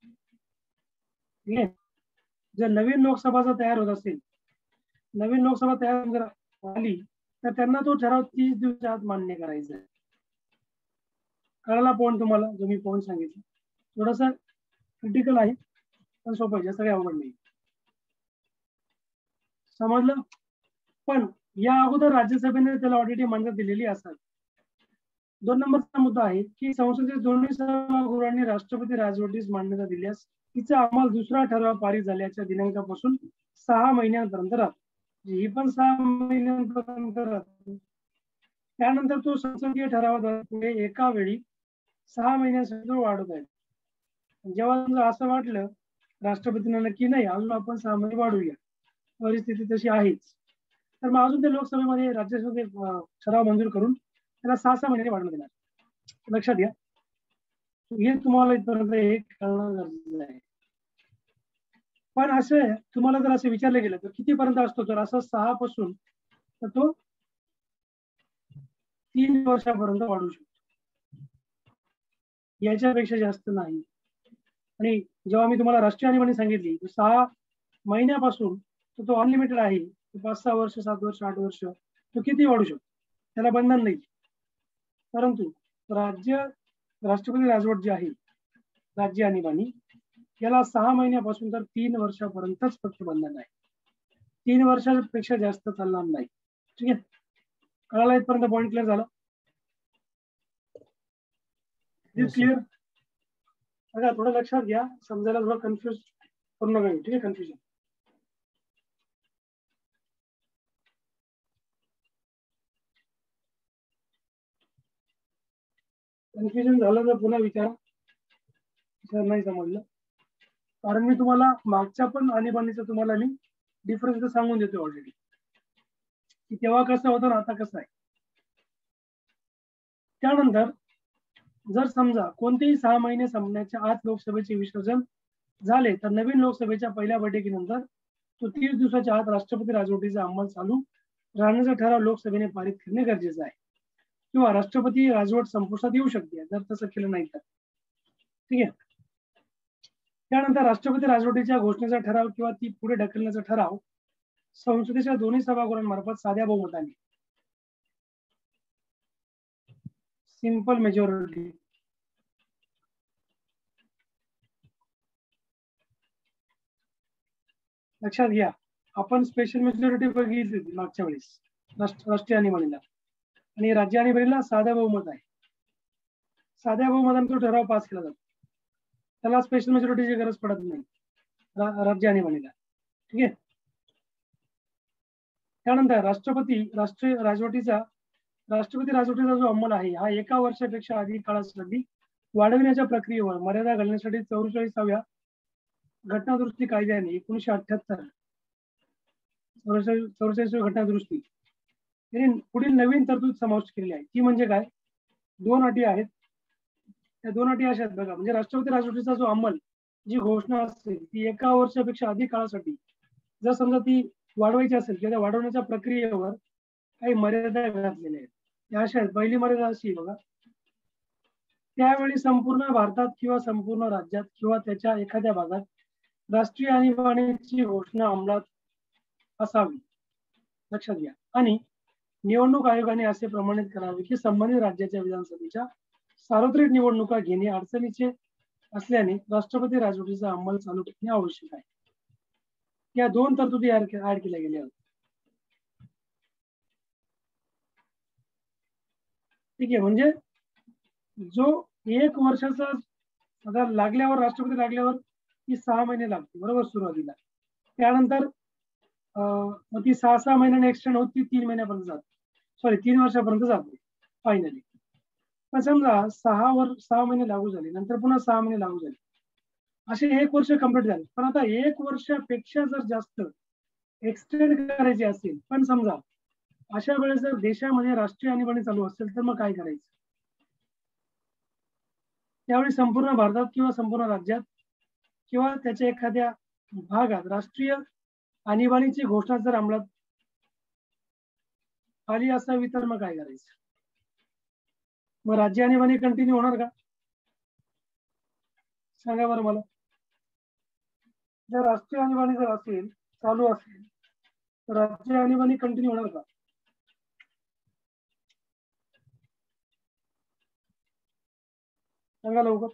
जर नवीन लोकसभा जर तयार होत असेल, नवीन लोकसभा तयार जर आली तर त्यांना तो ठराव तीस दिवसाच्या आत मान्य करायचा आहे. कळला पॉईंट तुम्हाला जो मी पॉईंट सांगितलं? थोडासा क्रिटिकल आहे पण सोपं आहे, जास्त काही अवघड नाही. समजलं? पण या अगोदर राज्यसभेने त्याला ऑलरेडी मान्यता दिलेली असावी. दोन नंबरचा मुद्दा आहे की संसदेच्या दोन्ही सभागृहांनी राष्ट्रपती राजवटीस मान्यता दिल्यास तिचा अंमल दुसरा ठराव पारित झाल्याच्या दिनांकापासून सहा महिन्यांपर्यंत राहतो. ही पण सहा महिन्यांपर्यंत राहतो. त्यानंतर तो संसदीय ठरावाद्वारे एका वेळी सहा महिन्यांसाठी वाढवता येतो. जेव्हा असं वाटलं राष्ट्रपतींना नक्की नाही अजून आपण सहा महिने वाढवूया, परिस्थिती तशी आहेच, तर मग अजून ते लोकसभेमध्ये राज्यसभेत ठराव मंजूर करून त्याला सहा सहा महिने वाढवण्यात येणार. लक्षात घ्या, हे तुम्हाला इथपर्यंत एक कळणं गरजेचं आहे. पण असं तुम्हाला जर असं विचारलं गेलं तर कितीपर्यंत असतो, तर असं सहा पासून तर तो तीन वर्षापर्यंत वाढू शकतो, याच्यापेक्षा जास्त नाही. आणि जेव्हा मी तुम्हाला राष्ट्रीय आणीबाणी सांगितली सहा महिन्यापासून तर तो अनलिमिटेड आहे. पाच सहा वर्ष, सात वर्ष, आठ वर्ष तो किती वाढू शकतो, त्याला बंधन नाही. परंतु राज्य राष्ट्रपती राजवट जी आहे राज्य आणीबाणी याला सहा महिन्यापासून तर तीन वर्षापर्यंतच फक्त बंधन आहे. तीन वर्षापेक्षा जास्त चालणार नाही. ठीक आहे, कळाला इथपर्यंत पॉईंट क्लिअर झाला? क्लिअर? बघा थोडं लक्षात घ्या, समजायला थोडं कन्फ्युज करू नका. ठीक आहे, कन्फ्युजन कन्फ्युजन झालं तर पुन्हा विचारा, नाही समजलं. कारण मी तुम्हाला मागच्या पण आणीबाणीचं तुम्हाला मी डिफरन्स सांगून देतो ऑलरेडी की तेव्हा कसं होतं ना आता कसं आहे. त्यानंतर जर समजा कोणतेही सहा महिने संपण्याच्या आत लोकसभेचे विसर्जन झाले तर नवीन लोकसभेच्या पहिल्या बैठकीनंतर तो तीस दिवसाच्या आत राष्ट्रपती राजवटीचा अंमल चालू राहण्याचा ठराव लोकसभेने पारित करणे गरजेचं आहे. किंवा राष्ट्रपती राजवट संपुष्टात येऊ शकते जर तसं केलं नाही तर. ठीक आहे, त्यानंतर राष्ट्रपती राजवटीच्या घोषणेचा ठराव किंवा ती पुढे ढकलण्याचा ठराव संसदेच्या दोन्ही सभागृहांमार्फत साध्या बहुमताने सिंपल मेजॉरिटी लक्षात घ्या. आपण स्पेशल मेजॉरिटी बघितली होती मागच्या वेळेस राष्ट्रीय आणीबाणीला, आणि राज्य आणीबाणीला साध्या बहुमत आहे. साध्या बहुमताने तो ठराव पास केला जातो, त्याला स्पेशल मेजॉरिटीची गरज पडत नाही राज्य आणीबाणीला. ठीक आहे, त्यानंतर राष्ट्रपती राष्ट्रीय राजवटीचा राष्ट्रपती राजवटीचा जो अंमल आहे हा एका वर्षापेक्षा अधिक काळासाठी वाढविण्याच्या प्रक्रियेवर मर्यादा घालण्यासाठी चौवेचाळीसाव्या घटनादुरुस्ती कायद्याने एकोणीशे अठ्याहत्तर चौवेचाळीसाव्या घटनादुरुस्ती यांनी पुढील नवीन तरतूद समाविष्ट केली आहे. ती म्हणजे काय, दोन अटी आहेत. त्या दोन अटी अशा आहेत बघा, म्हणजे राष्ट्रपती राजवटीचा जो अंमल जी घोषणा असेल ती एका वर्षापेक्षा अधिक काळासाठी जर समजा ती वाढवायची असेल किंवा वाढवण्याच्या प्रक्रियेवर काही मर्यादा घातलेल्या आहेत. त्या अशा आहेत. पहिली मर्यादा अशी बघा, त्यावेळी संपूर्ण भारतात किंवा संपूर्ण राज्यात किंवा त्याच्या एखाद्या भागात राष्ट्रीय आणीबाणीची घोषणा अंमलात असावी. लक्षात घ्या. आणि निवडणूक आयोगाने असे प्रमाणित करावे की संबंधित राज्याच्या विधानसभेच्या सार्वत्रिक निवडणुका घेणे अडचणीचे असल्याने राष्ट्रपती राजवटीचा अंमल चालू ठेवणे आवश्यक आहे. या दोन तरतुदी ऍड केल्या गेल्या आहेत. ठीक आहे, म्हणजे जो एक वर्षाचा आता लागल्यावर राष्ट्रपती लागल्यावर ती सहा महिने लागते बरोबर सुरुवातीला. त्यानंतर मग ती सहा सहा महिन्याने एक्सटेंड होती तीन महिन्यापर्यंत जाते, सॉरी तीन वर्षापर्यंत जाते फायनली. पण समजा सहा वर्ष सहा महिने लागू झाले, नंतर पुन्हा सहा महिने लागू झाले, असे एक वर्ष कंप्लीट झाले. पण आता एक वर्षापेक्षा जर जास्त एक्सटेंड करायची असेल, पण समजा अशा वेळेस जर देशामध्ये राष्ट्रीय आणीबाणी चालू असेल तर मग काय करायचं? त्यावेळी संपूर्ण भारतात किंवा संपूर्ण राज्यात किंवा त्याच्या एखाद्या भागात राष्ट्रीय आणीबाणीची घोषणा जर अंमलात आली असावी तर मग काय करायचं? मग राज्य आणीबाणी कंटिन्यू होणार का? सांगा बरं मला. जर राष्ट्रीय आणीबाणी जर असेल चालू असेल तर राज्य आणीबाणी कंटिन्यू होणार का? सांगा लवकर.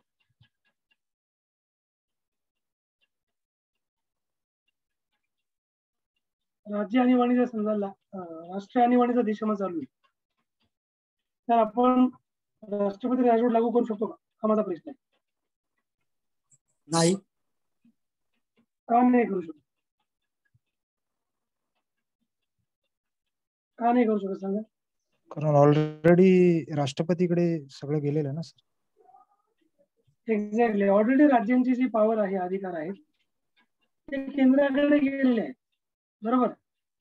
राज्य आणीबाणीचा समजा राष्ट्रीय आणीबाणीचा देशामध्ये चालू आहे तर आपण राष्ट्रपती राजवट लागू करू शकतो का? हा माझा प्रश्न आहे. नाही. का नाही करू शकतो? का नाही करू शकत सांगा. कारण ऑलरेडी राष्ट्रपतीकडे सगळं गेलेलं आहे ना सर. एक्झॅक्टली. ऑलरेडी राज्यांची जी पॉवर आहे, अधिकार आहेत ते केंद्राकडे गेलेले आहेत बरोबर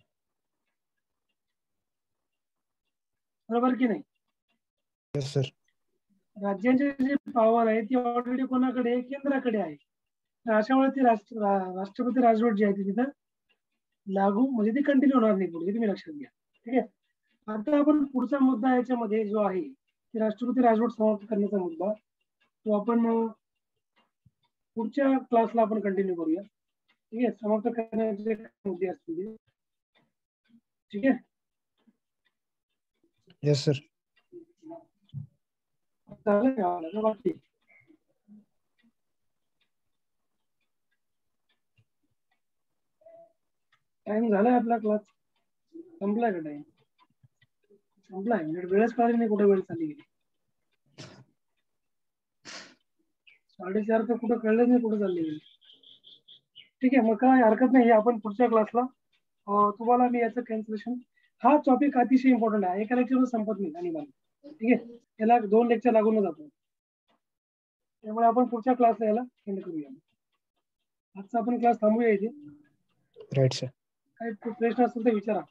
बरोबर की नाही? Yes sir. राज्यांची जी पॉवर आहे ती ऑलरेडी कोणाकडे आहे? केंद्राकडे आहे. अशा वेळेस ती राष्ट्र राष्ट्रपती राजवट जी आहे ती तिथं लागू म्हणजे ती कंटिन्यू होणार नाही पुढे, तुम्ही लक्षात घ्या. ठीक आहे. आता आपण पुढचा मुद्दा याच्यामध्ये जो आहे की राष्ट्रपती राजवट समाप्त करण्याचा मुद्दा तो आपण पुढच्या क्लासला आपण कंटिन्यू करूया. ठीक आहे. समाप्त करण्याचे मुद्दे असतील. ठीक आहे. Yes sir. चालेल का बाकी? टाइम झालाय आपला क्लास संपलाय का? टाइम संपलाय म्हणजे वेळच कळली नाही कुठे वेळ चालली गेली. साडेचार तर कुठं कळलंच नाही कुठं चालली गेली. ठीक आहे. मग काय हरकत नाही. आपण पुढच्या क्लासला तुम्हाला मी याचं कॅन्सलेशन, हा टॉपिक अतिशय इम्पॉर्टंट आहे. एका लेक्चर संपत नाही आणीबाणी. ठीक आहे. याला दोन लेक्चर लागून जातो. त्यामुळे आपण पुढच्या क्लासला याला एंड करूया. आजचा आपण क्लास थांबूया इथे. Right sir. काही प्रश्न असेल तर विचारा.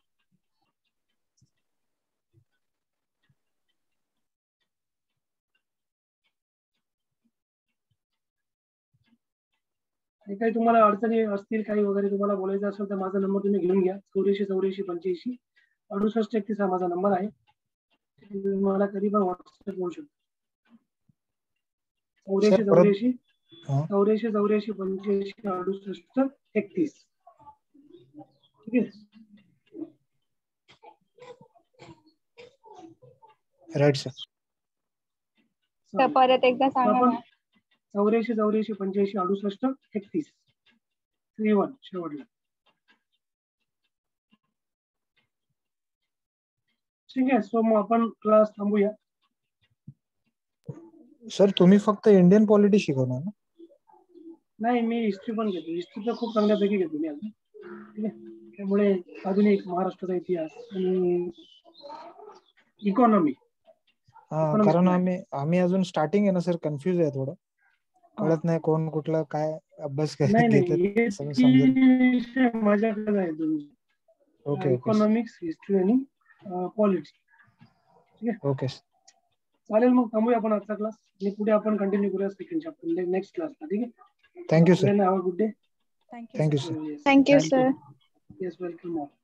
काही तुम्हाला अडचणी असतील काही वगैरे तुम्हाला बोलायचं असेल तर माझा नंबर तुम्ही घेऊन घ्या. चौऱ्याऐंशी चौऱ्याऐंशी पंच्याऐंशी अडुसष्ट एकतीस हा माझा नंबर आहे. मला कधी पण व्हॉट्सअप करू शकतो. चौऱ्याऐंशी चौऱ्याऐंशी चौऱ्याऐंशी चौऱ्याऐंशी पंच्याऐंशी अडुसष्ट एकतीस. ठीक आहे. Right sir. परत एकदा सांगा. चौऱ्याऐंशी चौऱ्याऐंशी पंच्याऐंशी अडुसष्ट एकतीस थ्री वन शेवटला. ठीक आहे. सो मग आपण क्लास थांबूया. सर तुम्ही फक्त इंडियन पॉलिटी शिकवणार ना? नाही, मी हिस्ट्री पण घेतो. हिस्ट्री तर खूप चांगल्यापैकी घेतो मी अजून. ठीक आहे. त्यामुळे आधुनिक महाराष्ट्राचा इतिहास आणि इकॉनॉमी. हा, कारण आम्ही आम्ही अजून स्टार्टिंग आहे ना सर, कन्फ्युज आहे थोडं. कळत नाही कोण कुठला काय अभ्यास घेतात. माझ्याकडे आहे इकॉनॉमिक्स, हिस्ट्री आणि पॉलिटी. ठीक आहे. ओके चालेल. मग थांबूया आपण आजचा क्लास आणि पुढे आपण कंटिन्यू करूया सेकंड चॅप्टर नेक्स्ट क्लासला. ठीक आहे. Thank you sir. Have a good day. Thank you sir. Thank you sir. Yes, welcome.